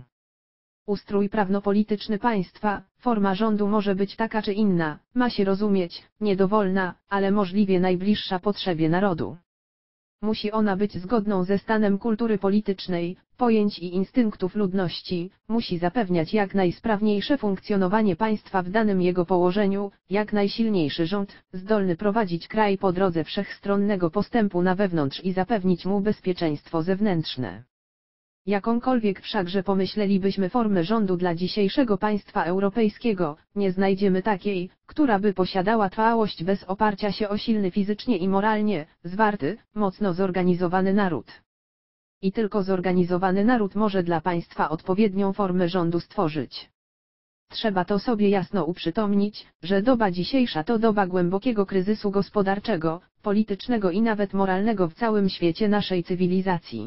[SPEAKER 1] Ustrój prawno-polityczny państwa, forma rządu może być taka czy inna, ma się rozumieć, niedowolna, ale możliwie najbliższa potrzebie narodu. Musi ona być zgodną ze stanem kultury politycznej, pojęć i instynktów ludności, musi zapewniać jak najsprawniejsze funkcjonowanie państwa w danym jego położeniu, jak najsilniejszy rząd, zdolny prowadzić kraj po drodze wszechstronnego postępu na wewnątrz i zapewnić mu bezpieczeństwo zewnętrzne. Jakąkolwiek wszakże pomyślelibyśmy formę rządu dla dzisiejszego państwa europejskiego, nie znajdziemy takiej, która by posiadała trwałość bez oparcia się o silny fizycznie i moralnie, zwarty, mocno zorganizowany naród. I tylko zorganizowany naród może dla państwa odpowiednią formę rządu stworzyć. Trzeba to sobie jasno uprzytomnić, że doba dzisiejsza to doba głębokiego kryzysu gospodarczego, politycznego i nawet moralnego w całym świecie naszej cywilizacji.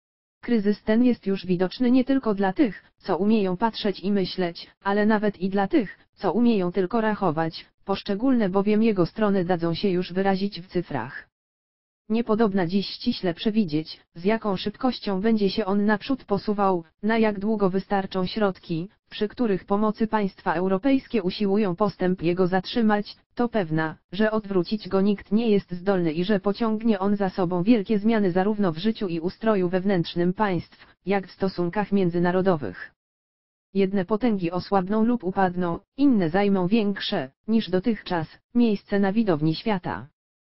[SPEAKER 1] Kryzys ten jest już widoczny nie tylko dla tych, co umieją patrzeć i myśleć, ale nawet i dla tych, co umieją tylko rachować, poszczególne bowiem jego strony dadzą się już wyrazić w cyfrach. Niepodobna dziś ściśle przewidzieć, z jaką szybkością będzie się on naprzód posuwał, na jak długo wystarczą środki, przy których pomocy państwa europejskie usiłują postęp jego zatrzymać, to pewna, że odwrócić go nikt nie jest zdolny i że pociągnie on za sobą wielkie zmiany zarówno w życiu i ustroju wewnętrznym państw, jak w stosunkach międzynarodowych. Jedne potęgi osłabną lub upadną, inne zajmą większe, niż dotychczas, miejsce na widowni świata.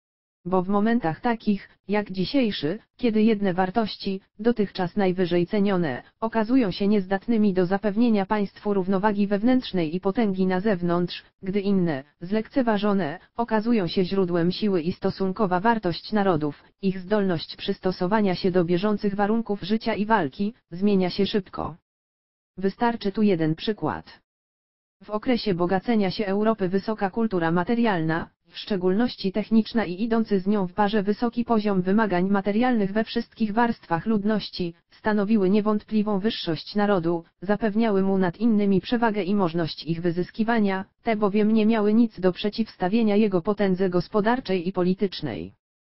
[SPEAKER 1] Bo w momentach takich, jak dzisiejszy, kiedy jedne wartości, dotychczas najwyżej cenione, okazują się niezdatnymi do zapewnienia państwu równowagi wewnętrznej i potęgi na zewnątrz, gdy inne, zlekceważone, okazują się źródłem siły i stosunkowa wartość narodów, ich zdolność przystosowania się do bieżących warunków życia i walki, zmienia się szybko. Wystarczy tu jeden przykład. W okresie bogacenia się Europy wysoka kultura materialna, w szczególności techniczna i idący z nią w parze wysoki poziom wymagań materialnych we wszystkich warstwach ludności, stanowiły niewątpliwą wyższość narodu, zapewniały mu nad innymi przewagę i możliwość ich wyzyskiwania, te bowiem nie miały nic do przeciwstawienia jego potędze gospodarczej i politycznej.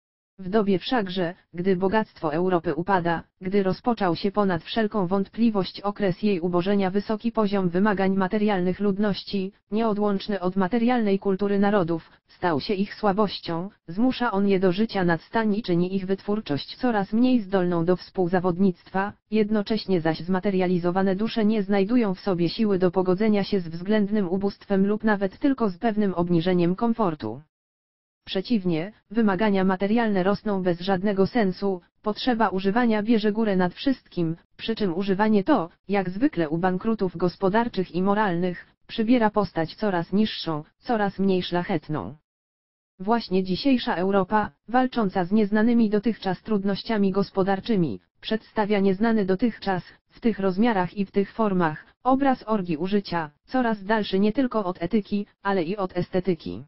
[SPEAKER 1] W dobie wszakże, gdy bogactwo Europy upada, gdy rozpoczął się ponad wszelką wątpliwość okres jej ubożenia, wysoki poziom wymagań materialnych ludności, nieodłączny od materialnej kultury narodów, stał się ich słabością, zmusza on je do życia nad stan i czyni ich wytwórczość coraz mniej zdolną do współzawodnictwa, jednocześnie zaś zmaterializowane dusze nie znajdują w sobie siły do pogodzenia się z względnym ubóstwem lub nawet tylko z pewnym obniżeniem komfortu. Przeciwnie, wymagania materialne rosną bez żadnego sensu, potrzeba używania bierze górę nad wszystkim, przy czym używanie to, jak zwykle u bankrutów gospodarczych i moralnych, przybiera postać coraz niższą, coraz mniej szlachetną. Właśnie dzisiejsza Europa, walcząca z nieznanymi dotychczas trudnościami gospodarczymi, przedstawia nieznany dotychczas, w tych rozmiarach i w tych formach, obraz orgii użycia, coraz dalszy nie tylko od etyki, ale i od estetyki.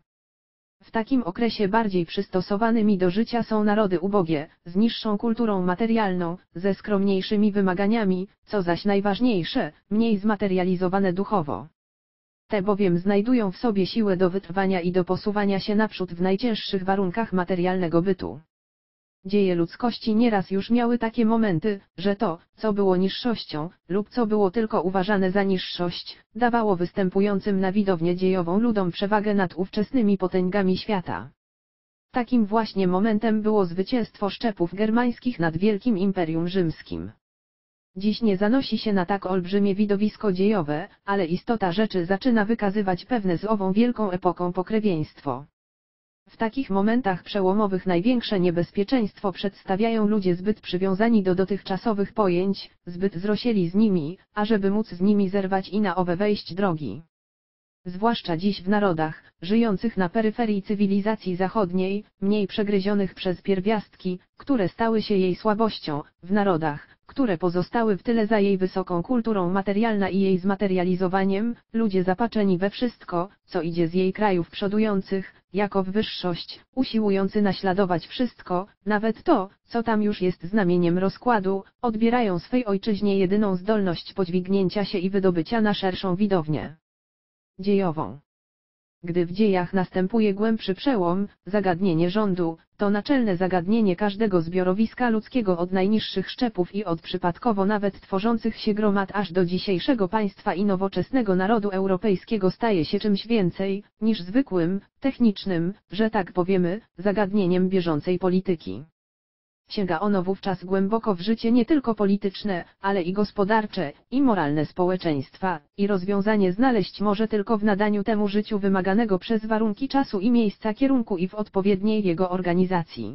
[SPEAKER 1] W takim okresie bardziej przystosowanymi do życia są narody ubogie, z niższą kulturą materialną, ze skromniejszymi wymaganiami, co zaś najważniejsze, mniej zmaterializowane duchowo. Te bowiem znajdują w sobie siłę do wytrwania i do posuwania się naprzód w najcięższych warunkach materialnego bytu. Dzieje ludzkości nieraz już miały takie momenty, że to, co było niższością, lub co było tylko uważane za niższość, dawało występującym na widownię dziejową ludom przewagę nad ówczesnymi potęgami świata. Takim właśnie momentem było zwycięstwo Szczepów germańskich nad Wielkim Imperium Rzymskim. Dziś nie zanosi się na tak olbrzymie widowisko dziejowe, ale istota rzeczy zaczyna wykazywać pewne z ową wielką epoką pokrewieństwo. W takich momentach przełomowych największe niebezpieczeństwo przedstawiają ludzie zbyt przywiązani do dotychczasowych pojęć, zbyt zrosieli z nimi, ażeby móc z nimi zerwać i na owe wejść drogi. Zwłaszcza dziś w narodach, żyjących na peryferii cywilizacji zachodniej, mniej przegryzionych przez pierwiastki, które stały się jej słabością, w narodach, które pozostały w tyle za jej wysoką kulturą materialna i jej zmaterializowaniem, ludzie zapatrzeni we wszystko, co idzie z jej krajów przodujących, jako w wyższość, usiłujący naśladować wszystko, nawet to, co tam już jest znamieniem rozkładu, odbierają swej ojczyźnie jedyną zdolność podźwignięcia się i wydobycia na szerszą widownię dziejową. Gdy w dziejach następuje głębszy przełom, zagadnienie rządu, to naczelne zagadnienie każdego zbiorowiska ludzkiego od najniższych szczepów i od przypadkowo nawet tworzących się gromad aż do dzisiejszego państwa i nowoczesnego narodu europejskiego staje się czymś więcej, niż zwykłym, technicznym, że tak powiemy, zagadnieniem bieżącej polityki. Sięga ono wówczas głęboko w życie nie tylko polityczne, ale i gospodarcze, i moralne społeczeństwa, i rozwiązanie znaleźć może tylko w nadaniu temu życiu wymaganego przez warunki czasu i miejsca kierunku i w odpowiedniej jego organizacji.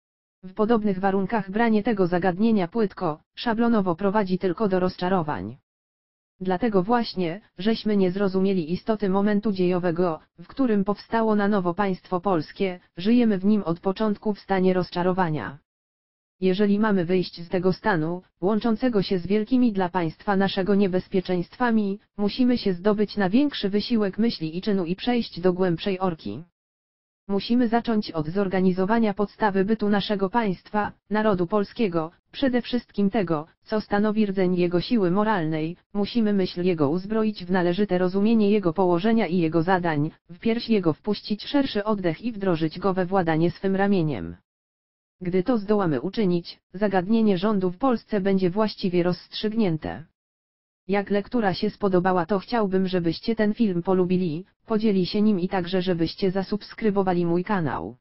[SPEAKER 1] W podobnych warunkach branie tego zagadnienia płytko, szablonowo prowadzi tylko do rozczarowań. Dlatego właśnie, żeśmy nie zrozumieli istoty momentu dziejowego, w którym powstało na nowo państwo polskie, żyjemy w nim od początku w stanie rozczarowania. Jeżeli mamy wyjść z tego stanu, łączącego się z wielkimi dla państwa naszego niebezpieczeństwami, musimy się zdobyć na większy wysiłek myśli i czynu i przejść do głębszej orki. Musimy zacząć od zorganizowania podstawy bytu naszego państwa, narodu polskiego, przede wszystkim tego, co stanowi rdzeń jego siły moralnej, musimy myśl jego uzbroić w należyte rozumienie jego położenia i jego zadań, w pierś jego wpuścić szerszy oddech i wdrożyć go we władanie swym ramieniem. Gdy to zdołamy uczynić, zagadnienie rządu w Polsce będzie właściwie rozstrzygnięte. Jak lektura się spodobała, to chciałbym, żebyście ten film polubili, podzieli się nim i także żebyście zasubskrybowali mój kanał.